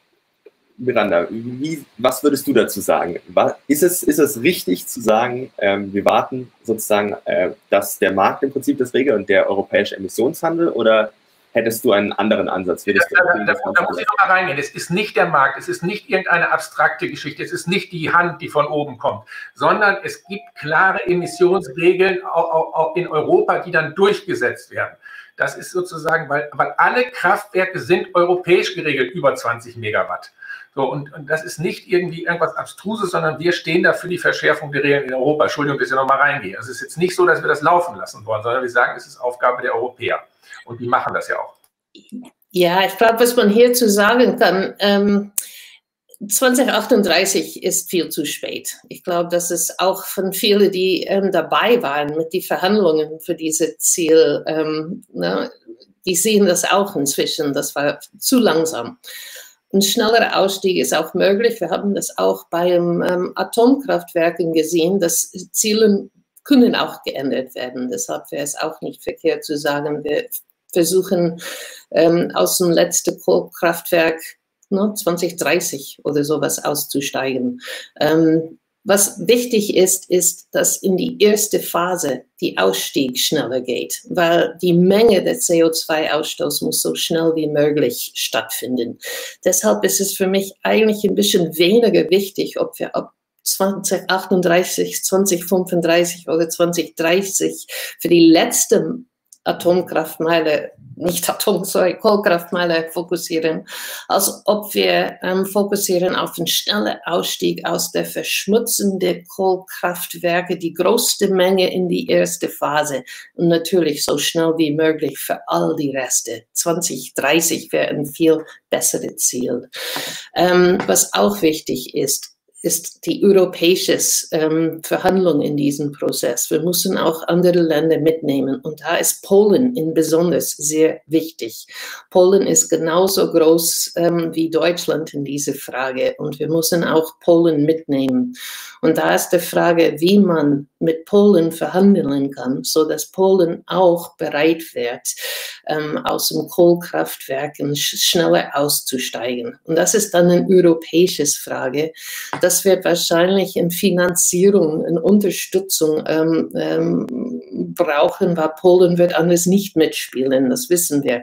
Miranda, wie, was würdest du dazu sagen? Ist es, ist es richtig zu sagen, ähm, wir warten sozusagen, äh, dass der Markt im Prinzip das regelt und der europäische Emissionshandel, oder hättest du einen anderen Ansatz? Würdest ja, du da, da, da muss ich noch mal reingehen. Es ist nicht der Markt, es ist nicht irgendeine abstrakte Geschichte, es ist nicht die Hand, die von oben kommt, sondern es gibt klare Emissionsregeln auch, auch, auch in Europa, die dann durchgesetzt werden. Das ist sozusagen, weil, weil alle Kraftwerke sind europäisch geregelt, über zwanzig Megawatt. So, und, und das ist nicht irgendwie irgendwas Abstruses, sondern wir stehen da für die Verschärfung der Regeln in Europa. Entschuldigung, dass ich noch mal reingehe. Also es ist jetzt nicht so, dass wir das laufen lassen wollen, sondern wir sagen, es ist Aufgabe der Europäer. Und die machen das ja auch. Ja, ich glaube, was man hierzu sagen kann, ähm, zwanzig achtunddreißig ist viel zu spät. Ich glaube, das ist auch von vielen, die ähm, dabei waren mit den Verhandlungen für dieses Ziel, ähm, ne, die sehen das auch inzwischen. Das war zu langsam. Ein schnellerer Ausstieg ist auch möglich. Wir haben das auch bei ähm, Atomkraftwerken gesehen, dass Ziele können auch geändert werden. Deshalb wäre es auch nicht verkehrt zu sagen, wir versuchen ähm, aus dem letzten Kohlekraftwerk ne, zwanzig dreißig oder sowas auszusteigen. Ähm, was wichtig ist, ist, dass in die erste Phase die Ausstieg schneller geht, weil die Menge der C O zwei Ausstoß muss so schnell wie möglich stattfinden. Deshalb ist es für mich eigentlich ein bisschen weniger wichtig, ob wir ab zwanzig achtunddreißig, zwanzig fünfunddreißig oder zwanzig dreißig für die letzte Atomkraftmeile, nicht Atom, sorry, Kohlekraftmeile fokussieren, als ob wir ähm, fokussieren auf einen schnellen Ausstieg aus der verschmutzenden Kohlekraftwerke, die größte Menge in die erste Phase und natürlich so schnell wie möglich für all die Reste. zwanzig dreißig wäre ein viel besseres Ziel. Ähm, was auch wichtig ist, ist die europäische ähm, Verhandlung in diesem Prozess. Wir müssen auch andere Länder mitnehmen. Und da ist Polen in besonders sehr wichtig. Polen ist genauso groß ähm, wie Deutschland in dieser Frage. Und wir müssen auch Polen mitnehmen. Und da ist die Frage, wie man mit Polen verhandeln kann, sodass Polen auch bereit wird, ähm, aus dem Kohlekraftwerken sch schneller auszusteigen. Und das ist dann eine europäische Frage. Das wird wahrscheinlich in Finanzierung, in Unterstützung ähm, ähm, brauchen, weil Polen wird anders nicht mitspielen, das wissen wir.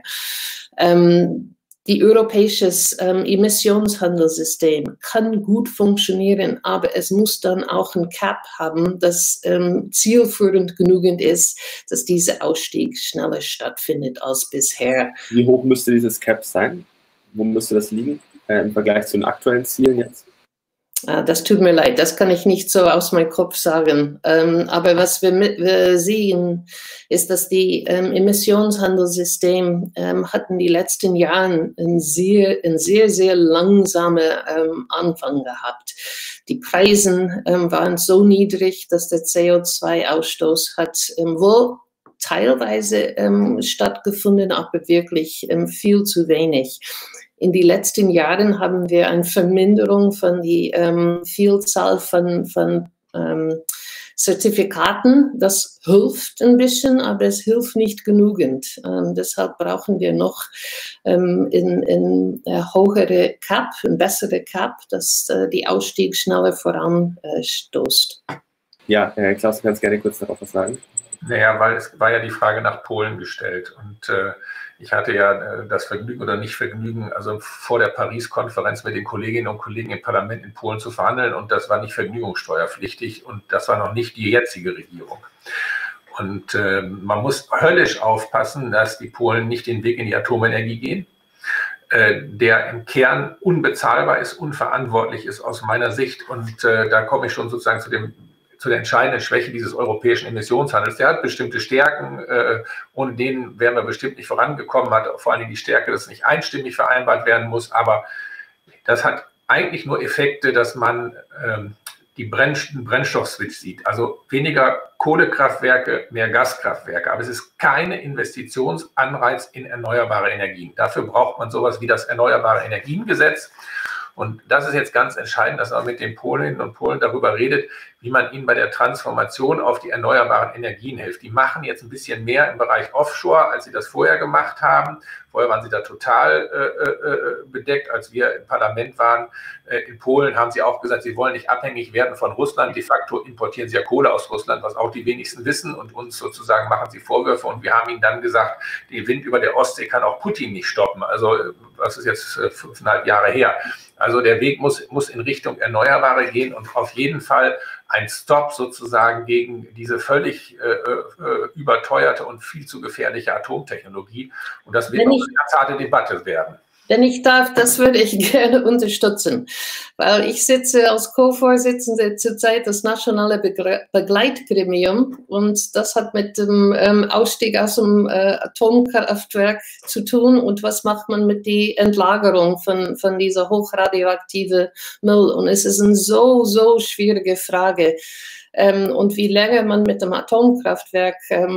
Ähm, Die europäische ähm, Emissionshandelssystem kann gut funktionieren, aber es muss dann auch ein Cap haben, das ähm, zielführend genügend ist, dass dieser Ausstieg schneller stattfindet als bisher. Wie hoch müsste dieses Cap sein? Wo müsste das liegen äh, im Vergleich zu den aktuellen Zielen jetzt? Das tut mir leid, das kann ich nicht so aus meinem Kopf sagen. Ähm, aber was wir, mit, wir sehen, ist, dass die ähm, Emissionshandelssystem ähm, hat in den letzten Jahren einen sehr, einen sehr, sehr langsamen ähm, Anfang gehabt. Die Preise ähm, waren so niedrig, dass der C O zwei Ausstoß hat ähm, wohl teilweise ähm, stattgefunden, aber wirklich ähm, viel zu wenig. In den letzten Jahren haben wir eine Verminderung von der ähm, Vielzahl von, von ähm, Zertifikaten. Das hilft ein bisschen, aber es hilft nicht genügend. Ähm, deshalb brauchen wir noch ähm, in, in äh, höhere Cap, ein bessere Cap, dass äh, die Ausstieg schneller voranstoßt. Äh, ja, äh, Klaus, du kannst gerne kurz darauf was sagen. Naja, weil es war ja die Frage nach Polen gestellt und äh, ich hatte ja äh, das Vergnügen oder Nicht-Vergnügen, also vor der Paris-Konferenz mit den Kolleginnen und Kollegen im Parlament in Polen zu verhandeln und das war nicht vergnügungssteuerpflichtig und das war noch nicht die jetzige Regierung. Und äh, man muss höllisch aufpassen, dass die Polen nicht den Weg in die Atomenergie gehen, äh, der im Kern unbezahlbar ist, unverantwortlich ist aus meiner Sicht und äh, da komme ich schon sozusagen zu dem zu der entscheidenden Schwäche dieses europäischen Emissionshandels. Der hat bestimmte Stärken, äh, ohne denen wären wir bestimmt nicht vorangekommen, hat vor allem die Stärke, dass nicht einstimmig vereinbart werden muss, aber das hat eigentlich nur Effekte, dass man ähm, die Brenn Brennstoffswitch sieht. Also weniger Kohlekraftwerke, mehr Gaskraftwerke. Aber es ist keine Investitionsanreiz in erneuerbare Energien. Dafür braucht man sowas wie das Erneuerbare Energiengesetz. Und das ist jetzt ganz entscheidend, dass man mit den Polinnen und Polen darüber redet, wie man ihnen bei der Transformation auf die erneuerbaren Energien hilft. Die machen jetzt ein bisschen mehr im Bereich Offshore, als sie das vorher gemacht haben. Vorher waren sie da total äh, äh, bedeckt. Als wir im Parlament waren äh, in Polen, haben sie auch gesagt, sie wollen nicht abhängig werden von Russland. De facto importieren sie ja Kohle aus Russland, was auch die wenigsten wissen. Und uns sozusagen machen sie Vorwürfe. Und wir haben ihnen dann gesagt, der Wind über der Ostsee kann auch Putin nicht stoppen. Also das ist jetzt äh, fünfeinhalb Jahre her. Also der Weg muss, muss in Richtung Erneuerbare gehen und auf jeden Fall ein Stopp sozusagen gegen diese völlig äh, äh, überteuerte und viel zu gefährliche Atomtechnologie. Und das wird auch eine ganz harte Debatte werden. Wenn ich darf, das würde ich gerne unterstützen, weil ich sitze als Co-Vorsitzende zurzeit das nationale Begre Begleitgremium und das hat mit dem ähm, Ausstieg aus dem äh, Atomkraftwerk zu tun und was macht man mit der Entlagerung von, von dieser hochradioaktive Müll und es ist eine so, so schwierige Frage ähm, und wie länger man mit dem Atomkraftwerk ähm,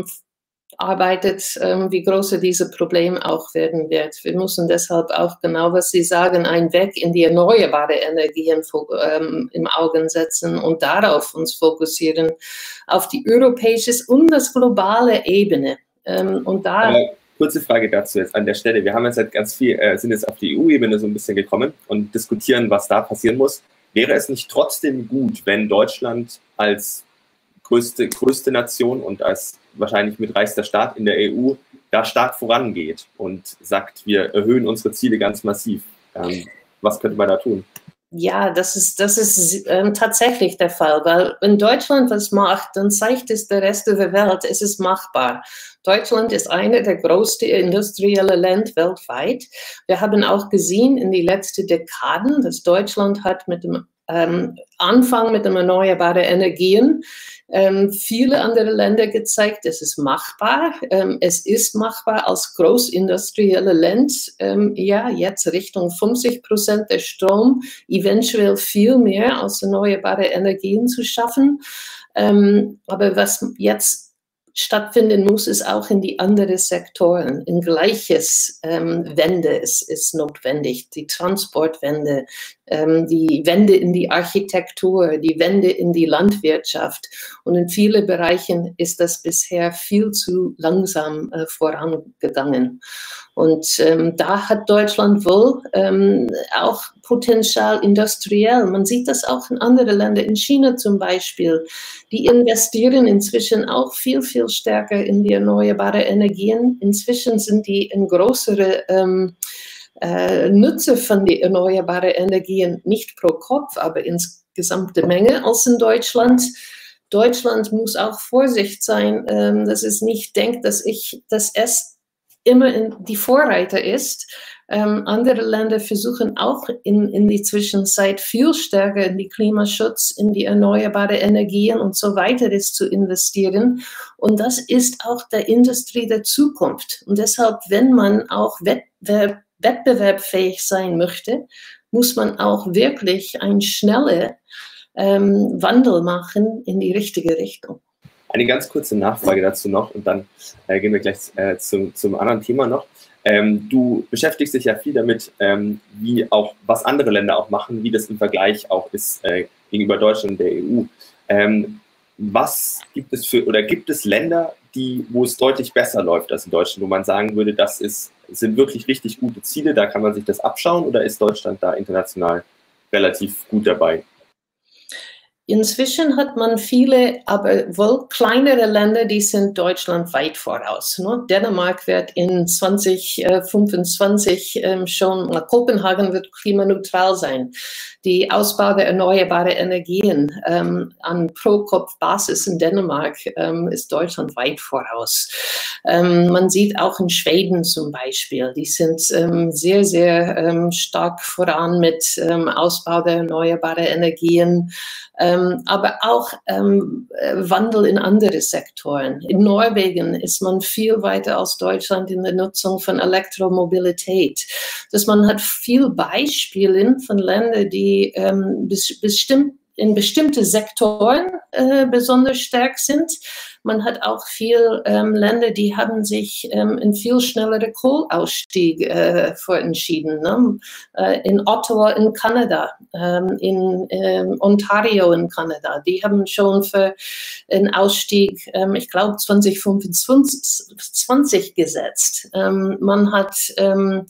arbeitet, ähm, wie groß dieses Problem auch werden wird. Wir müssen deshalb auch genau, was Sie sagen, einen Weg in die erneuerbare Energien ähm, im Auge setzen und darauf uns fokussieren, auf die europäische und das globale Ebene. Ähm, und da Aber kurze Frage dazu jetzt an der Stelle. Wir haben jetzt halt ganz viel, äh, sind jetzt auf die E U-Ebene so ein bisschen gekommen und diskutieren, was da passieren muss. Wäre es nicht trotzdem gut, wenn Deutschland als größte, größte Nation und als wahrscheinlich mit reichster Staat in der E U da stark vorangeht und sagt, wir erhöhen unsere Ziele ganz massiv? Ähm, was könnte man da tun? Ja, das ist, das ist ähm, tatsächlich der Fall, weil wenn Deutschland was macht, dann zeigt es der Rest der Welt, es ist machbar. Deutschland ist eine der größten industriellen Länder weltweit. Wir haben auch gesehen in den letzten Dekaden, dass Deutschland hat mit dem ähm, Anfang mit den erneuerbaren Energien ähm, viele andere Länder gezeigt, es ist machbar. Ähm, es ist machbar als großindustrielle Land, ähm, ja, jetzt Richtung fünfzig Prozent der Strom, eventuell viel mehr als erneuerbare Energien zu schaffen. Ähm, aber was jetzt stattfinden muss, ist auch in die anderen Sektoren. Ein gleiches ähm, Wende ist, ist notwendig. Die Transportwende, ähm, die Wende in die Architektur, die Wende in die Landwirtschaft. Und in vielen Bereichen ist das bisher viel zu langsam äh, vorangegangen. Und ähm, da hat Deutschland wohl ähm, auch Potenzial industriell. Man sieht das auch in anderen Ländern, in China zum Beispiel. Die investieren inzwischen auch viel, viel stärker in die erneuerbaren Energien. Inzwischen sind die ein größere ähm, äh, Nutzer von den erneuerbaren Energien, nicht pro Kopf, aber insgesamte Menge als in Deutschland. Deutschland muss auch Vorsicht sein, ähm, dass es nicht denkt, dass ich, dass es immer in die Vorreiter ist. Ähm, andere Länder versuchen auch in, in die Zwischenzeit viel stärker in die Klimaschutz, in die erneuerbaren Energien und so weiter ist zu investieren. Und das ist auch der Industrie der Zukunft. Und deshalb, wenn man auch wettbewerb, wettbewerbsfähig sein möchte, muss man auch wirklich einen schnellen ähm, Wandel machen in die richtige Richtung. Eine ganz kurze Nachfrage dazu noch und dann äh, gehen wir gleich äh, zum, zum anderen Thema noch. Ähm, du beschäftigst dich ja viel damit, ähm, wie auch, was andere Länder auch machen, wie das im Vergleich auch ist äh, gegenüber Deutschland und der E U. Ähm, was gibt es für, oder gibt es Länder, die, wo es deutlich besser läuft als in Deutschland, wo man sagen würde, das ist, sind wirklich richtig gute Ziele, da kann man sich das abschauen, oder ist Deutschland da international relativ gut dabei? Inzwischen hat man viele, aber wohl kleinere Länder, die sind Deutschland weit voraus. Ne? Dänemark wird in zwanzig fünfundzwanzig ähm, schon, Kopenhagen wird klimaneutral sein. Die Ausbau der erneuerbaren Energien ähm, an Pro-Kopf-Basis in Dänemark ähm, ist Deutschland weit voraus. Ähm, man sieht auch in Schweden zum Beispiel, die sind ähm, sehr, sehr ähm, stark voran mit ähm, Ausbau der erneuerbaren Energien. Ähm, ähm, aber auch ähm, Wandel in andere Sektoren. In Norwegen ist man viel weiter als Deutschland in der Nutzung von Elektromobilität. Dass man hat viel Beispiele von Ländern, die ähm, bes bestimmt in bestimmte Sektoren äh, besonders stark sind. Man hat auch viel ähm, Länder, die haben sich ähm, in viel schnellere Kohleausstieg äh, vorentschieden. Ne? Äh, in Ottawa in Kanada, ähm, in ähm, Ontario in Kanada, die haben schon für einen Ausstieg, ähm, ich glaube, zwanzig fünfundzwanzig gesetzt. Ähm, man hat ähm,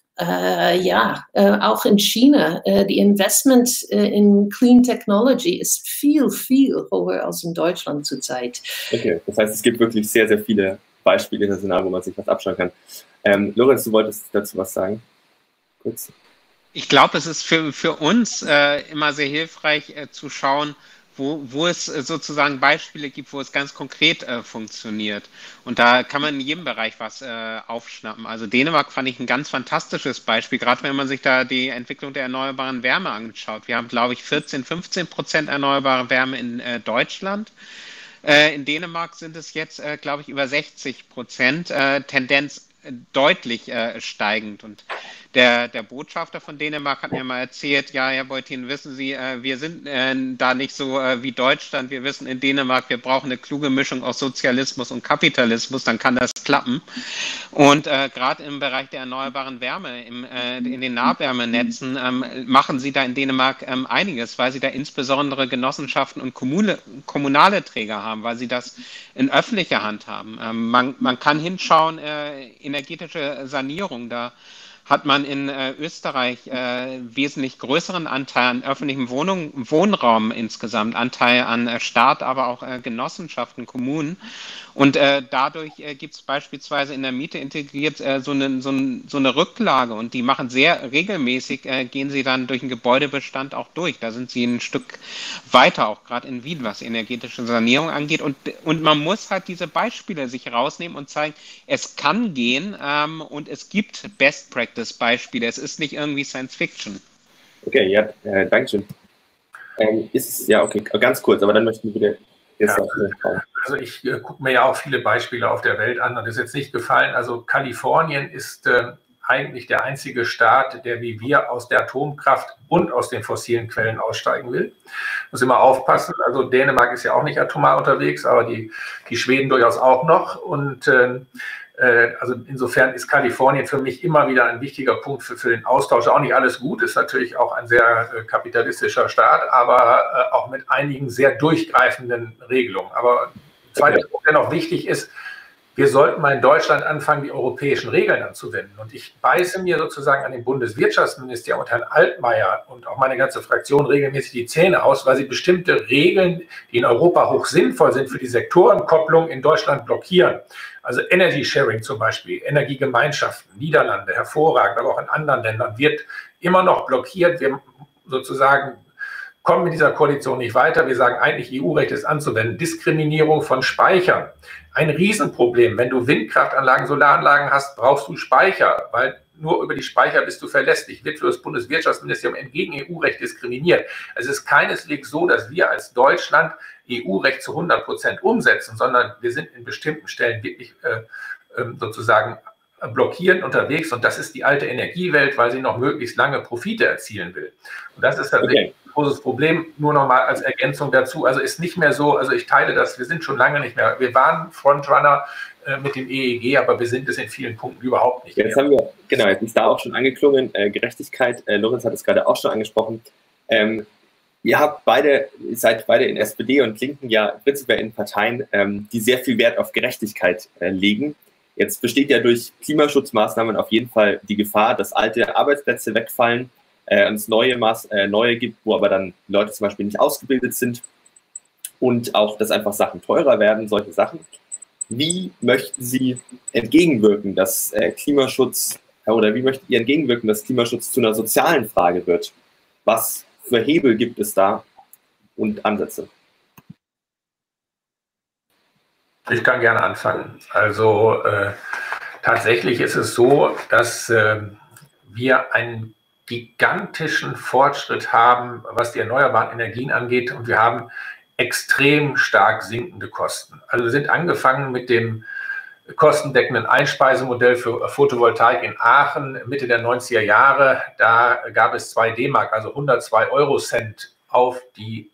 Äh, ja, äh, auch in China, äh, die Investment äh, in Clean Technology ist viel, viel höher als in Deutschland zurzeit. Okay, das heißt, es gibt wirklich sehr, sehr viele Beispiele international, wo man sich was abschauen kann. Ähm, Lorenz, du wolltest dazu was sagen? Kurz. Ich glaube, es ist für, für uns äh, immer sehr hilfreich äh, zu schauen, Wo, wo es sozusagen Beispiele gibt, wo es ganz konkret äh, funktioniert. Und da kann man in jedem Bereich was äh, aufschnappen. Also Dänemark fand ich ein ganz fantastisches Beispiel, gerade wenn man sich da die Entwicklung der erneuerbaren Wärme anschaut. Wir haben, glaube ich, vierzehn, fünfzehn Prozent erneuerbare Wärme in äh, Deutschland. Äh, in Dänemark sind es jetzt, äh, glaube ich, über sechzig Prozent, äh, Tendenz äh, deutlich äh, steigend. Und Der, der Botschafter von Dänemark hat mir mal erzählt, ja, Herr Beutin, wissen Sie, äh, wir sind äh, da nicht so äh, wie Deutschland. Wir wissen in Dänemark, wir brauchen eine kluge Mischung aus Sozialismus und Kapitalismus, dann kann das klappen. Und äh, gerade im Bereich der erneuerbaren Wärme, im, äh, in den Nahwärmenetzen, ähm, machen Sie da in Dänemark ähm, einiges, weil Sie da insbesondere Genossenschaften und Kommune, kommunale Träger haben, weil Sie das in öffentlicher Hand haben. Ähm, man, man kann hinschauen, äh, energetische Sanierung, da hat man in äh, Österreich äh, wesentlich größeren Anteil an öffentlichem Wohnung, Wohnraum insgesamt, Anteil an äh, Staat, aber auch äh, Genossenschaften, Kommunen. Und äh, dadurch äh, gibt es beispielsweise in der Miete integriert äh, so, eine, so, ein, so eine Rücklage und die machen sehr regelmäßig, äh, gehen sie dann durch den Gebäudebestand auch durch. Da sind sie ein Stück weiter, auch gerade in Wien, was energetische Sanierung angeht. Und, und man muss halt diese Beispiele sich rausnehmen und zeigen, es kann gehen ähm, und es gibt Best-Practice-Beispiele. Es ist nicht irgendwie Science-Fiction. Okay, ja, äh, danke schön. Ähm, ist, ja, okay, ganz kurz, aber dann möchten wir wieder... Ja, also ich äh, gucke mir ja auch viele Beispiele auf der Welt an und das ist jetzt nicht gefallen. Also Kalifornien ist äh, eigentlich der einzige Staat, der wie wir aus der Atomkraft und aus den fossilen Quellen aussteigen will. Muss immer aufpassen. Also Dänemark ist ja auch nicht atomar unterwegs, aber die, die Schweden durchaus auch noch. Und äh, also insofern ist Kalifornien für mich immer wieder ein wichtiger Punkt für, für den Austausch. Auch nicht alles gut, ist natürlich auch ein sehr äh, kapitalistischer Staat, aber äh, auch mit einigen sehr durchgreifenden Regelungen. Aber zweiter Punkt, der noch wichtig ist, wir sollten mal in Deutschland anfangen, die europäischen Regeln anzuwenden. Und ich beiße mir sozusagen an den Bundeswirtschaftsminister und Herrn Altmaier und auch meine ganze Fraktion regelmäßig die Zähne aus, weil sie bestimmte Regeln, die in Europa hoch sinnvoll sind, für die Sektorenkopplung in Deutschland blockieren. Also Energy Sharing zum Beispiel, Energiegemeinschaften, Niederlande, hervorragend, aber auch in anderen Ländern wird immer noch blockiert. Wir sozusagen kommen mit dieser Koalition nicht weiter. Wir sagen eigentlich, E U-Recht ist anzuwenden. Diskriminierung von Speichern. Ein Riesenproblem. Wenn du Windkraftanlagen, Solaranlagen hast, brauchst du Speicher, weil nur über die Speicher bist du verlässlich. Wird für das Bundeswirtschaftsministerium entgegen E U-Recht diskriminiert. Es ist keineswegs so, dass wir als Deutschland E U-Recht zu hundert Prozent umsetzen, sondern wir sind in bestimmten Stellen wirklich äh, sozusagen blockierend unterwegs. Und das ist die alte Energiewelt, weil sie noch möglichst lange Profite erzielen will. Und das ist tatsächlich okay. Ein großes Problem. Nur noch mal als Ergänzung dazu. Also ist nicht mehr so, also ich teile das, wir sind schon lange nicht mehr, wir waren Frontrunner äh, mit dem E E G, aber wir sind es in vielen Punkten überhaupt nicht mehr. Jetzt haben wir, genau, jetzt ist da auch schon angeklungen, äh, Gerechtigkeit. Äh, Lorenz hat es gerade auch schon angesprochen. Ähm, Ihr habt beide, seid beide in S P D und Linken ja prinzipiell in Parteien, ähm, die sehr viel Wert auf Gerechtigkeit äh, legen. Jetzt besteht ja durch Klimaschutzmaßnahmen auf jeden Fall die Gefahr, dass alte Arbeitsplätze wegfallen äh, und es neue, Maß, äh, neue gibt, wo aber dann Leute zum Beispiel nicht ausgebildet sind und auch, dass einfach Sachen teurer werden, solche Sachen. Wie möchten Sie entgegenwirken, dass äh, Klimaschutz, äh, oder wie möchtet ihr entgegenwirken, dass Klimaschutz zu einer sozialen Frage wird? Was für Hebel gibt es da und Ansätze? Ich kann gerne anfangen. Also äh, tatsächlich ist es so, dass äh, wir einen gigantischen Fortschritt haben, was die erneuerbaren Energien angeht. Und wir haben extrem stark sinkende Kosten. Also wir sind angefangen mit dem kostendeckenden Einspeisemodell für Photovoltaik in Aachen Mitte der neunziger Jahre. Da gab es zwei D-Mark, also hundertzwei Euro Cent auf die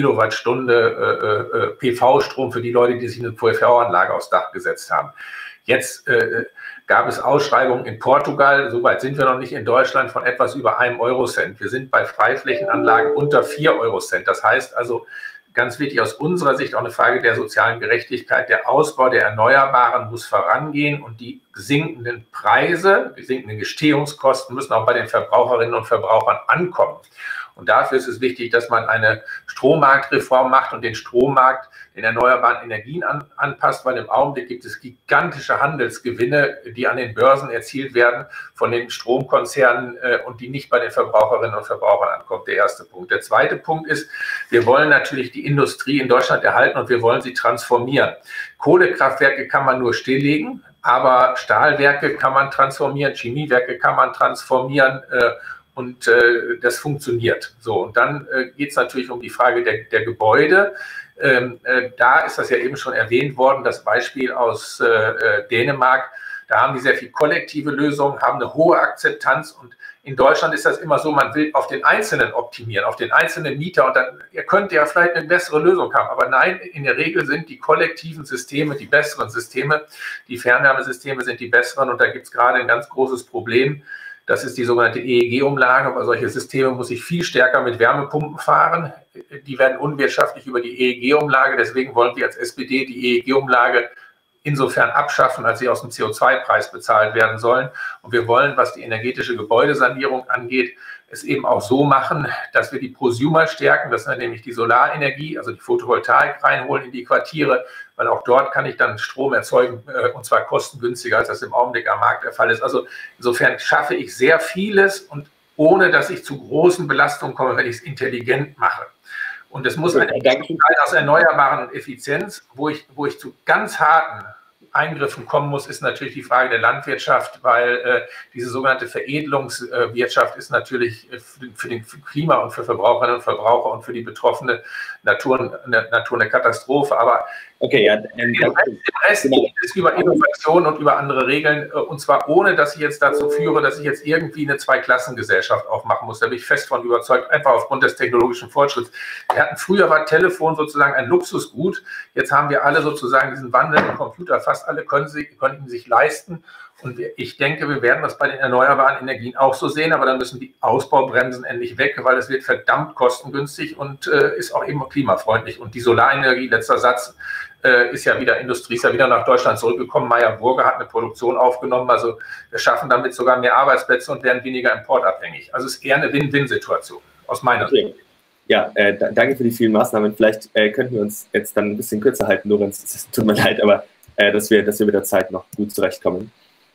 Kilowattstunde äh, äh, P V-Strom für die Leute, die sich eine P V-Anlage aufs Dach gesetzt haben. Jetzt äh, gab es Ausschreibungen in Portugal, soweit sind wir noch nicht in Deutschland, von etwas über einem Eurocent. Wir sind bei Freiflächenanlagen unter vier Eurocent. Das heißt also, ganz wichtig aus unserer Sicht auch eine Frage der sozialen Gerechtigkeit. Der Ausbau der Erneuerbaren muss vorangehen und die sinkenden Preise, die sinkenden Gestehungskosten müssen auch bei den Verbraucherinnen und Verbrauchern ankommen. Und dafür ist es wichtig, dass man eine Strommarktreform macht und den Strommarkt den erneuerbaren Energien an, anpasst, weil im Augenblick gibt es gigantische Handelsgewinne, die an den Börsen erzielt werden von den Stromkonzernen äh, und die nicht bei den Verbraucherinnen und Verbrauchern ankommt. Der erste Punkt. Der zweite Punkt ist, wir wollen natürlich die Industrie in Deutschland erhalten und wir wollen sie transformieren. Kohlekraftwerke kann man nur stilllegen, aber Stahlwerke kann man transformieren, Chemiewerke kann man transformieren, äh, und äh, das funktioniert. So, und dann äh, geht es natürlich um die Frage der, der Gebäude. Ähm, äh, da ist das ja eben schon erwähnt worden, das Beispiel aus äh, Dänemark. Da haben die sehr viel kollektive Lösungen, haben eine hohe Akzeptanz. Und in Deutschland ist das immer so, man will auf den Einzelnen optimieren, auf den einzelnen Mieter. Und dann, ihr könnt ja vielleicht eine bessere Lösung haben. Aber nein, in der Regel sind die kollektiven Systeme die besseren Systeme. Die Fernwärmesysteme sind die besseren. Und da gibt es gerade ein ganz großes Problem. Das ist die sogenannte E E G-Umlage. Bei solchen Systemen muss ich viel stärker mit Wärmepumpen fahren. Die werden unwirtschaftlich über die E E G-Umlage. Deswegen wollen wir als S P D die E E G-Umlage insofern abschaffen, als sie aus dem C O zwei Preis bezahlt werden sollen. Und wir wollen, was die energetische Gebäudesanierung angeht, es eben auch so machen, dass wir die Prosumer stärken, dass wir nämlich die Solarenergie, also die Photovoltaik reinholen in die Quartiere, weil auch dort kann ich dann Strom erzeugen, äh, und zwar kostengünstiger, als das im Augenblick am Markt der Fall ist. Also insofern schaffe ich sehr vieles und ohne, dass ich zu großen Belastungen komme, wenn ich es intelligent mache. Und es muss eine Mischung aus Erneuerbaren und Effizienz, wo ich, wo ich zu ganz harten Eingriffen kommen muss, ist natürlich die Frage der Landwirtschaft, weil äh, diese sogenannte Veredelungswirtschaft ist natürlich für den, für den Klima und für Verbraucherinnen und Verbraucher und für die betroffene Natur, eine, Natur eine Katastrophe. Aber okay, ja, ähm, der Rest geht es über Innovation und über andere Regeln, und zwar ohne, dass ich jetzt dazu führe, dass ich jetzt irgendwie eine Zweiklassengesellschaft aufmachen muss. Da bin ich fest von überzeugt, einfach aufgrund des technologischen Fortschritts. Wir hatten, früher war Telefon sozusagen ein Luxusgut, jetzt haben wir alle sozusagen diesen wandelnden Computer, fast alle können, sie, können ihn sich leisten. Und ich denke, wir werden das bei den erneuerbaren Energien auch so sehen, aber dann müssen die Ausbaubremsen endlich weg, weil es wird verdammt kostengünstig und äh, ist auch eben klimafreundlich. Und die Solarenergie, letzter Satz, äh, ist ja wieder Industrie, ist ja wieder nach Deutschland zurückgekommen. Meyer Burger hat eine Produktion aufgenommen, also wir schaffen damit sogar mehr Arbeitsplätze und werden weniger importabhängig. Also es ist eher eine Win-Win-Situation aus meiner Sicht. Okay. Ja, äh, danke für die vielen Maßnahmen. Vielleicht äh, könnten wir uns jetzt dann ein bisschen kürzer halten, Lorenz. Es tut mir leid, aber äh, dass wir, dass wir mit der Zeit noch gut zurechtkommen.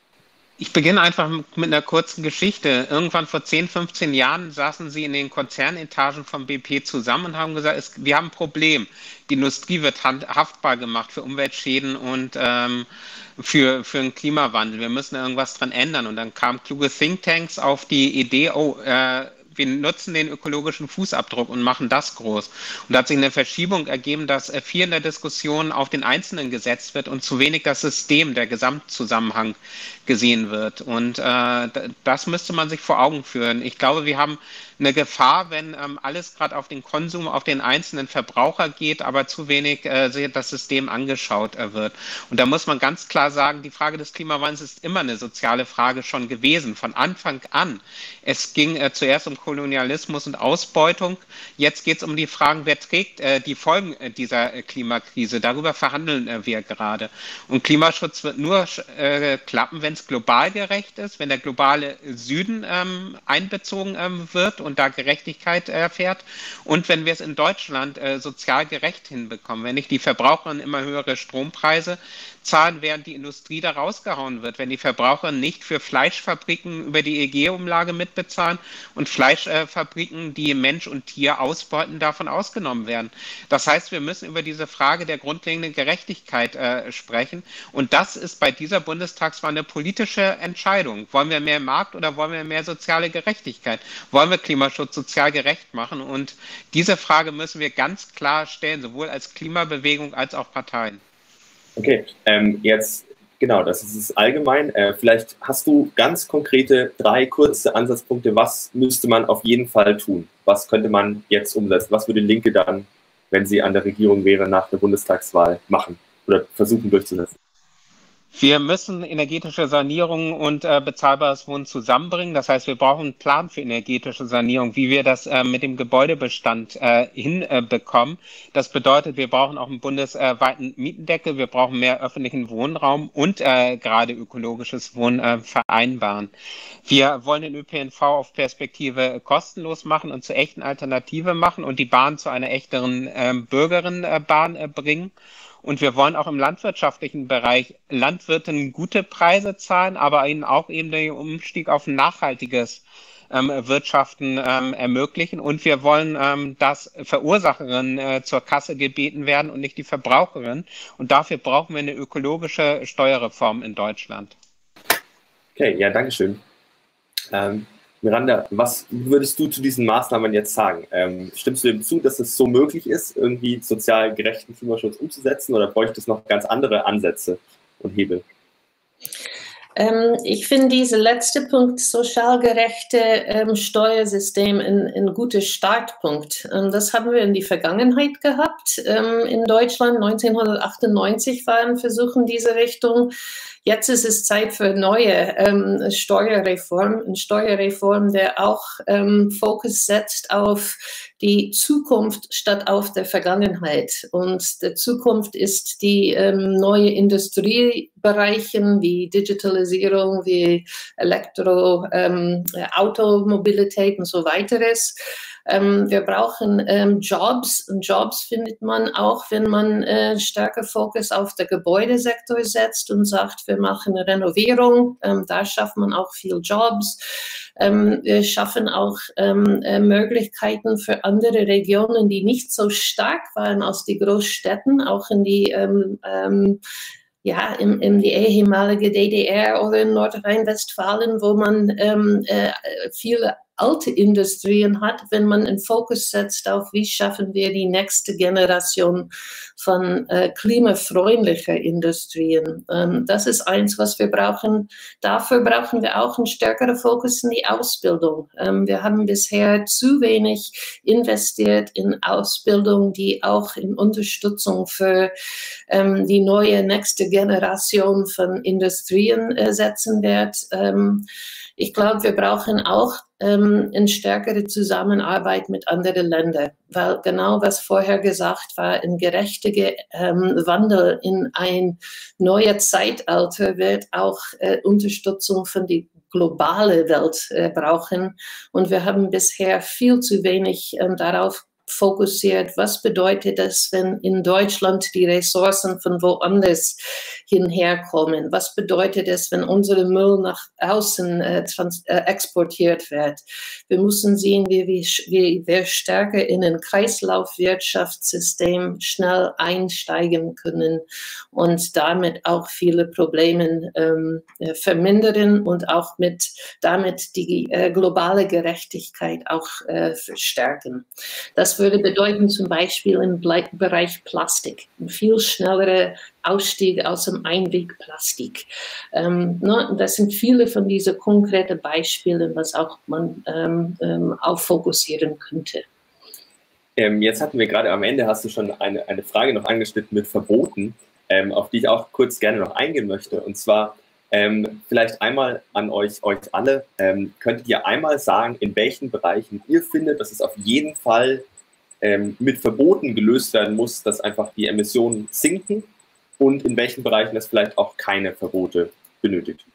Ich beginne einfach mit einer kurzen Geschichte. Irgendwann vor zehn, fünfzehn Jahren saßen sie in den Konzernetagen von B P zusammen und haben gesagt, es, wir haben ein Problem. Die Industrie wird haftbar gemacht für Umweltschäden und ähm, für, für den Klimawandel. Wir müssen irgendwas dran ändern. Und dann kamen kluge Thinktanks auf die Idee, oh, äh, wir nutzen den ökologischen Fußabdruck und machen das groß. Und da hat sich eine Verschiebung ergeben, dass viel in der Diskussion auf den Einzelnen gesetzt wird und zu wenig das System, der Gesamtzusammenhang gesehen wird. Und äh, das müsste man sich vor Augen führen. Ich glaube, wir haben eine Gefahr, wenn ähm, alles gerade auf den Konsum, auf den einzelnen Verbraucher geht, aber zu wenig äh, das System angeschaut äh, wird. Und da muss man ganz klar sagen, die Frage des Klimawandels ist immer eine soziale Frage schon gewesen, von Anfang an. Es ging äh, zuerst um Kolonialismus und Ausbeutung. Jetzt geht es um die Fragen, wer trägt äh, die Folgen äh, dieser äh, Klimakrise. Darüber verhandeln äh, wir gerade. Und Klimaschutz wird nur äh, klappen, wenn es global gerecht ist, wenn der globale Süden ähm, einbezogen ähm, wird und da Gerechtigkeit erfährt und wenn wir es in Deutschland äh, sozial gerecht hinbekommen, wenn nicht die Verbraucherinnen immer höhere Strompreise zahlen, während die Industrie da rausgehauen wird, wenn die Verbraucher nicht für Fleischfabriken über die E E G-Umlage mitbezahlen und Fleisch Fleischfabriken, die Mensch und Tier ausbeuten, davon ausgenommen werden. Das heißt, wir müssen über diese Frage der grundlegenden Gerechtigkeit äh, sprechen. Und das ist bei dieser Bundestagswahl eine politische Entscheidung. Wollen wir mehr Markt oder wollen wir mehr soziale Gerechtigkeit? Wollen wir Klimaschutz sozial gerecht machen? Und diese Frage müssen wir ganz klar stellen, sowohl als Klimabewegung als auch Parteien. Okay, ähm, jetzt genau, das ist es allgemein. Äh, vielleicht hast du ganz konkrete drei kurze Ansatzpunkte. Was müsste man auf jeden Fall tun? Was könnte man jetzt umsetzen? Was würde Linke dann, wenn sie an der Regierung wäre, nach der Bundestagswahl machen oder versuchen durchzusetzen? Wir müssen energetische Sanierung und äh, bezahlbares Wohnen zusammenbringen. Das heißt, wir brauchen einen Plan für energetische Sanierung, wie wir das äh, mit dem Gebäudebestand äh, hinbekommen. Äh, das bedeutet, wir brauchen auch einen bundesweiten Mietendeckel, wir brauchen mehr öffentlichen Wohnraum und äh, gerade ökologisches Wohnen äh, vereinbaren. Wir wollen den Ö P N V auf Perspektive kostenlos machen und zur echten Alternative machen und die Bahn zu einer echteren äh, Bürgerinnenbahn äh, bringen. Und wir wollen auch im landwirtschaftlichen Bereich Landwirten gute Preise zahlen, aber ihnen auch eben den Umstieg auf ein nachhaltiges ähm, Wirtschaften ähm, ermöglichen. Und wir wollen, ähm, dass Verursacherinnen äh, zur Kasse gebeten werden und nicht die Verbraucherinnen. Und dafür brauchen wir eine ökologische Steuerreform in Deutschland. Okay, ja, danke schön. Ähm, Miranda, was würdest du zu diesen Maßnahmen jetzt sagen? Ähm, stimmst du dem zu, dass es so möglich ist, irgendwie sozial gerechten Klimaschutz umzusetzen, oder bräuchte es noch ganz andere Ansätze und Hebel? Ähm, ich finde diesen letzten Punkt, sozial gerechte ähm, Steuersystem, ein, ein guter Startpunkt. Ähm, das haben wir in die Vergangenheit gehabt. Ähm, in Deutschland neunzehnhundertachtundneunzig war ein Versuch in diese Richtung. Jetzt ist es Zeit für neue ähm, Steuerreform, eine Steuerreform, der auch ähm, Fokus setzt auf die Zukunft statt auf der Vergangenheit. Und der Zukunft ist die ähm, neue Industriebereiche wie Digitalisierung, wie Elektro, ähm, Automobilität und so weiteres. Ähm, wir brauchen ähm, Jobs. Und Jobs findet man auch, wenn man äh, stärker Fokus auf den Gebäudesektor setzt und sagt, wir machen eine Renovierung. Ähm, da schafft man auch viel Jobs. Ähm, wir schaffen auch ähm, äh, Möglichkeiten für andere Regionen, die nicht so stark waren aus den Großstädten, auch in die ähm, ähm, ja, in, in die ehemalige D D R oder in Nordrhein-Westfalen, wo man ähm, äh, viele alte Industrien hat, wenn man einen Fokus setzt auf, wie schaffen wir die nächste Generation von äh, klimafreundlicher Industrien. Ähm, das ist eins, was wir brauchen. Dafür brauchen wir auch einen stärkeren Fokus in die Ausbildung. Ähm, wir haben bisher zu wenig investiert in Ausbildung, die auch in Unterstützung für ähm, die neue nächste Generation von Industrien äh, setzen wird. Ähm, ich glaube, wir brauchen auch ähm, eine stärkere Zusammenarbeit mit anderen Ländern, weil genau was vorher gesagt war, ein gerechter ähm, Wandel in ein neues Zeitalter wird auch äh, Unterstützung von der globalen Welt äh, brauchen. Und wir haben bisher viel zu wenig ähm, darauf fokussiert, was bedeutet das, wenn in Deutschland die Ressourcen von woanders hinherkommen? Was bedeutet es, wenn unsere Müll nach außen äh, trans äh, exportiert wird? Wir müssen sehen, wie, wie, wie wir stärker in ein Kreislaufwirtschaftssystem schnell einsteigen können und damit auch viele Probleme ähm, vermindern und auch mit damit die äh, globale Gerechtigkeit auch äh, verstärken. Das würde bedeuten, zum Beispiel im Bereich Plastik, ein viel schnellerer Ausstieg aus dem Einwegplastik. Ähm, ne, das sind viele von diesen konkreten Beispielen, was auch man ähm, ähm, auch fokussieren könnte. Ähm, jetzt hatten wir gerade am Ende, hast du schon eine, eine Frage noch angeschnitten mit Verboten, ähm, auf die ich auch kurz gerne noch eingehen möchte. Und zwar ähm, vielleicht einmal an euch, euch alle, ähm, könntet ihr einmal sagen, in welchen Bereichen ihr findet, dass es auf jeden Fall ähm, mit Verboten gelöst werden muss, dass einfach die Emissionen sinken, und in welchen Bereichen es vielleicht auch keine Verbote benötigt.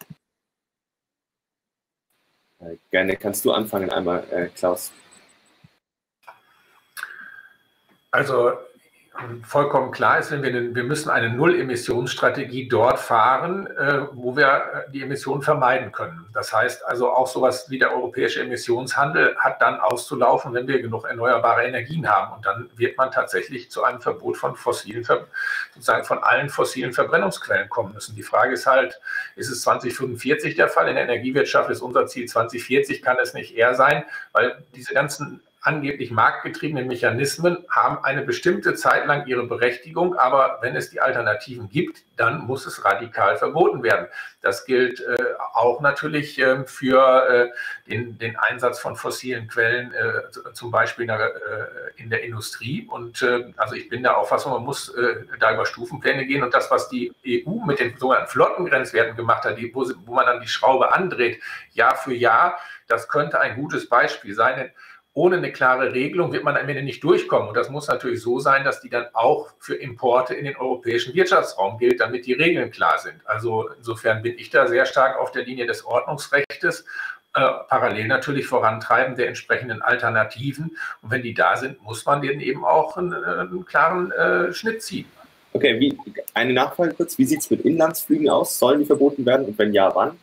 Äh, gerne kannst du anfangen einmal, äh, Klaus. Also vollkommen klar ist, wenn wir, wir müssen eine Null-Emissionsstrategie dort fahren, äh, wo wir die Emissionen vermeiden können. Das heißt also auch sowas wie der europäische Emissionshandel hat dann auszulaufen, wenn wir genug erneuerbare Energien haben. Und dann wird man tatsächlich zu einem Verbot von fossilen, sozusagen von allen fossilen Verbrennungsquellen kommen müssen. Die Frage ist halt, ist es zwanzig fünfundvierzig der Fall? In der Energiewirtschaft ist unser Ziel zwanzig vierzig, kann es nicht eher sein, weil diese ganzen angeblich marktgetriebenen Mechanismen haben eine bestimmte Zeit lang ihre Berechtigung, aber wenn es die Alternativen gibt, dann muss es radikal verboten werden. Das gilt äh, auch natürlich äh, für äh, den, den Einsatz von fossilen Quellen, äh, zum Beispiel in der, äh, in der Industrie. Und äh, also ich bin der Auffassung, man muss äh, da über Stufenpläne gehen. Und das, was die E U mit den sogenannten Flottengrenzwerten gemacht hat, die, wo, sie, wo man dann die Schraube andreht, Jahr für Jahr, das könnte ein gutes Beispiel sein. Denn ohne eine klare Regelung wird man am Ende nicht durchkommen. Und das muss natürlich so sein, dass die dann auch für Importe in den europäischen Wirtschaftsraum gilt, damit die Regeln klar sind. Also insofern bin ich da sehr stark auf der Linie des Ordnungsrechtes, äh, parallel natürlich vorantreiben der entsprechenden Alternativen. Und wenn die da sind, muss man denen eben auch einen, einen klaren äh, Schnitt ziehen. Okay, wie, eine Nachfrage kurz. Wie sieht es mit Inlandsflügen aus? Sollen die verboten werden und wenn ja, wann?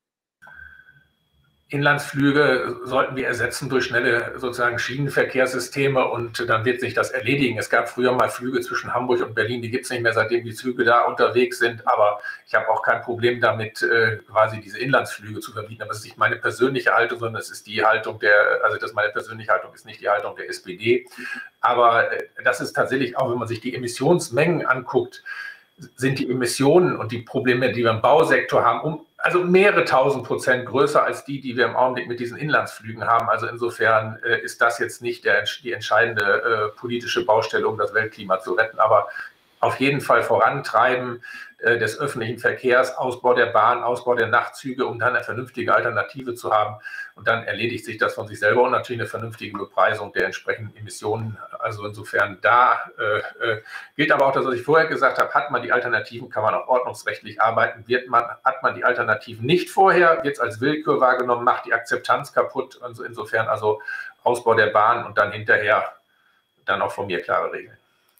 Inlandsflüge sollten wir ersetzen durch schnelle sozusagen Schienenverkehrssysteme und dann wird sich das erledigen. Es gab früher mal Flüge zwischen Hamburg und Berlin, die gibt es nicht mehr, seitdem die Züge da unterwegs sind. Aber ich habe auch kein Problem damit, äh, quasi diese Inlandsflüge zu verbieten. Aber es ist nicht meine persönliche Haltung, sondern es ist die Haltung der, also das ist meine persönliche Haltung, ist nicht die Haltung der S P D. Aber äh, das ist tatsächlich auch, wenn man sich die Emissionsmengen anguckt, sind die Emissionen und die Probleme, die wir im Bausektor haben, um also mehrere tausend Prozent größer als die, die wir im Augenblick mit diesen Inlandsflügen haben. Also insofern äh, ist das jetzt nicht der, die entscheidende äh, politische Baustelle, um das Weltklima zu retten, aber auf jeden Fall vorantreiben äh, des öffentlichen Verkehrs, Ausbau der Bahn, Ausbau der Nachtzüge, um dann eine vernünftige Alternative zu haben. Und dann erledigt sich das von sich selber und natürlich eine vernünftige Bepreisung der entsprechenden Emissionen. Also insofern da äh, äh, gilt aber auch das, was ich vorher gesagt habe, hat man die Alternativen, kann man auch ordnungsrechtlich arbeiten. Wird man, hat man die Alternativen nicht vorher, wird es als Willkür wahrgenommen, macht die Akzeptanz kaputt. Also insofern also Ausbau der Bahn und dann hinterher dann auch von mir klare Regeln.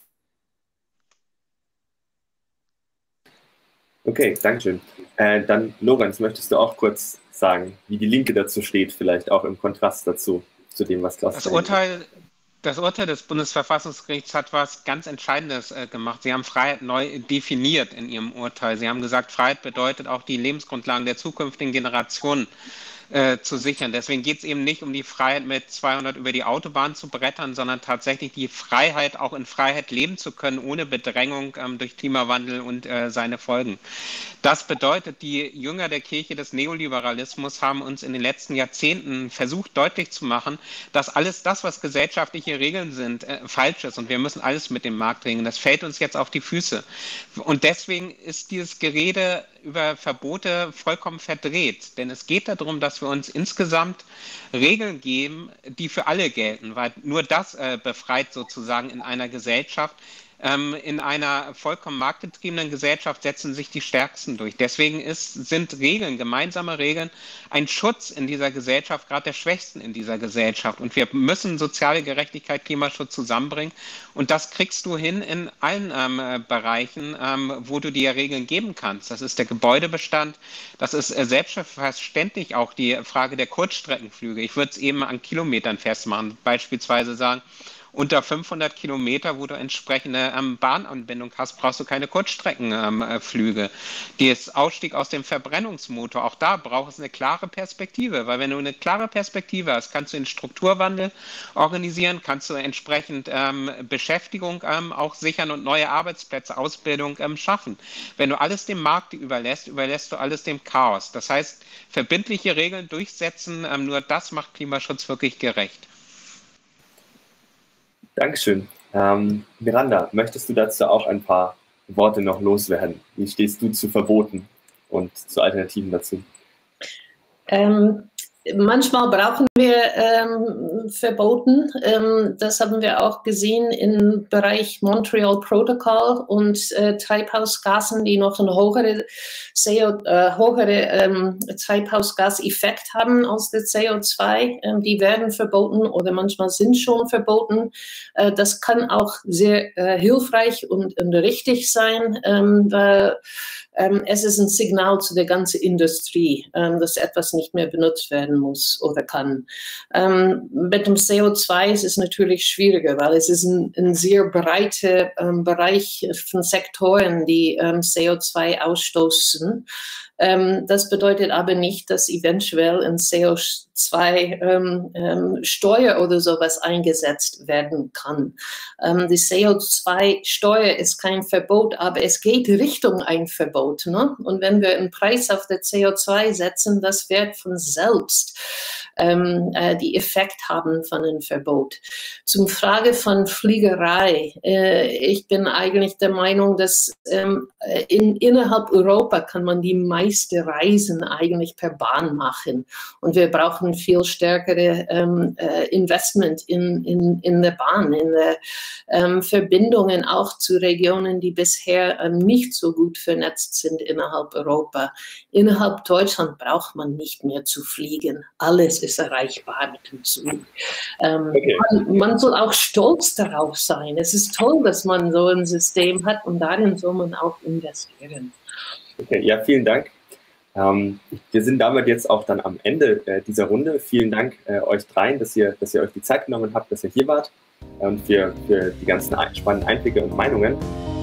Okay, Dankeschön. Äh, dann, Lorenz, möchtest du auch kurz sagen, wie die Linke dazu steht, vielleicht auch im Kontrast dazu, zu dem, was Klaus das sagt? Urteil, das Urteil des Bundesverfassungsgerichts hat was ganz Entscheidendes äh, gemacht. Sie haben Freiheit neu definiert in ihrem Urteil. Sie haben gesagt, Freiheit bedeutet auch die Lebensgrundlagen der zukünftigen Generationen Äh, zu sichern. Deswegen geht es eben nicht um die Freiheit, mit zweihundert über die Autobahn zu brettern, sondern tatsächlich die Freiheit, auch in Freiheit leben zu können, ohne Bedrängung ähm, durch Klimawandel und äh, seine Folgen. Das bedeutet, die Jünger der Kirche des Neoliberalismus haben uns in den letzten Jahrzehnten versucht, deutlich zu machen, dass alles das, was gesellschaftliche Regeln sind, äh, falsch ist und wir müssen alles mit dem Markt regeln. Das fällt uns jetzt auf die Füße. Und deswegen ist dieses Gerede über Verbote vollkommen verdreht. Denn es geht darum, dass wir uns insgesamt Regeln geben, die für alle gelten, weil nur das äh, befreit sozusagen in einer Gesellschaft. Ähm, in einer vollkommen marktgetriebenen Gesellschaft setzen sich die Stärksten durch. Deswegen ist, sind Regeln, gemeinsame Regeln, ein Schutz in dieser Gesellschaft, gerade der Schwächsten in dieser Gesellschaft. Und wir müssen soziale Gerechtigkeit, Klimaschutz zusammenbringen. Und das kriegst du hin in allen ähm, Bereichen, ähm, wo du dir Regeln geben kannst. Das ist der Gebäudebestand, das ist äh, selbstverständlich auch die Frage der Kurzstreckenflüge. Ich würde es eben an Kilometern festmachen, beispielsweise sagen, unter fünfhundert Kilometer, wo du entsprechende ähm, Bahnanbindung hast, brauchst du keine Kurzstreckenflüge. Ähm, der Ausstieg aus dem Verbrennungsmotor, auch da braucht es eine klare Perspektive, weil wenn du eine klare Perspektive hast, kannst du den Strukturwandel organisieren, kannst du entsprechend ähm, Beschäftigung ähm, auch sichern und neue Arbeitsplätze, Ausbildung ähm, schaffen. Wenn du alles dem Markt überlässt, überlässt du alles dem Chaos. Das heißt, verbindliche Regeln durchsetzen, ähm, nur das macht Klimaschutz wirklich gerecht. Dankeschön. Ähm, Miranda, möchtest du dazu auch ein paar Worte noch loswerden? Wie stehst du zu Verboten und zu Alternativen dazu? Ähm, manchmal brauchen wir ähm, Verboten. Ähm, das haben wir auch gesehen im Bereich Montreal Protocol und äh, Treibhausgasen, die noch einen höheren C O, äh, höhere, ähm, Treibhausgaseffekt haben als der C O zwei. Ähm, die werden verboten oder manchmal sind schon verboten. Äh, das kann auch sehr äh, hilfreich und, und richtig sein, ähm, weil ähm, es ist ein Signal zu der ganzen Industrie, ähm, dass etwas nicht mehr benutzt werden muss oder kann. Ähm, mit dem C O zwei ist es natürlich schwieriger, weil es ist ein, ein sehr breiter ähm, Bereich von Sektoren, die ähm, C O zwei ausstoßen. Ähm, das bedeutet aber nicht, dass eventuell ein C O zwei ähm, ähm, Steuer oder sowas eingesetzt werden kann. Ähm, die C O zwei Steuer ist kein Verbot, aber es geht Richtung ein Verbot. Ne? Und wenn wir einen Preis auf der C O zwei setzen, das wird von selbst ähm, äh, die Effekt haben von einem Verbot. Zum Frage von Fliegerei. Äh, ich bin eigentlich der Meinung, dass ähm, in, innerhalb Europa kann man die meisten Reisen eigentlich per Bahn machen. Und wir brauchen viel stärkere ähm, äh, Investment in, in, in der Bahn, in der ähm, Verbindungen auch zu Regionen, die bisher ähm, nicht so gut vernetzt sind innerhalb Europa. Innerhalb Deutschland braucht man nicht mehr zu fliegen. Alles ist erreichbar mit dem Zug. Ähm, okay. man, man soll auch stolz darauf sein. Es ist toll, dass man so ein System hat und darin soll man auch investieren. Okay, ja, vielen Dank. Ähm, wir sind damit jetzt auch dann am Ende äh, dieser Runde. Vielen Dank äh, euch dreien, dass ihr, dass ihr euch die Zeit genommen habt, dass ihr hier wart und für, für die ganzen spannenden Einblicke und Meinungen.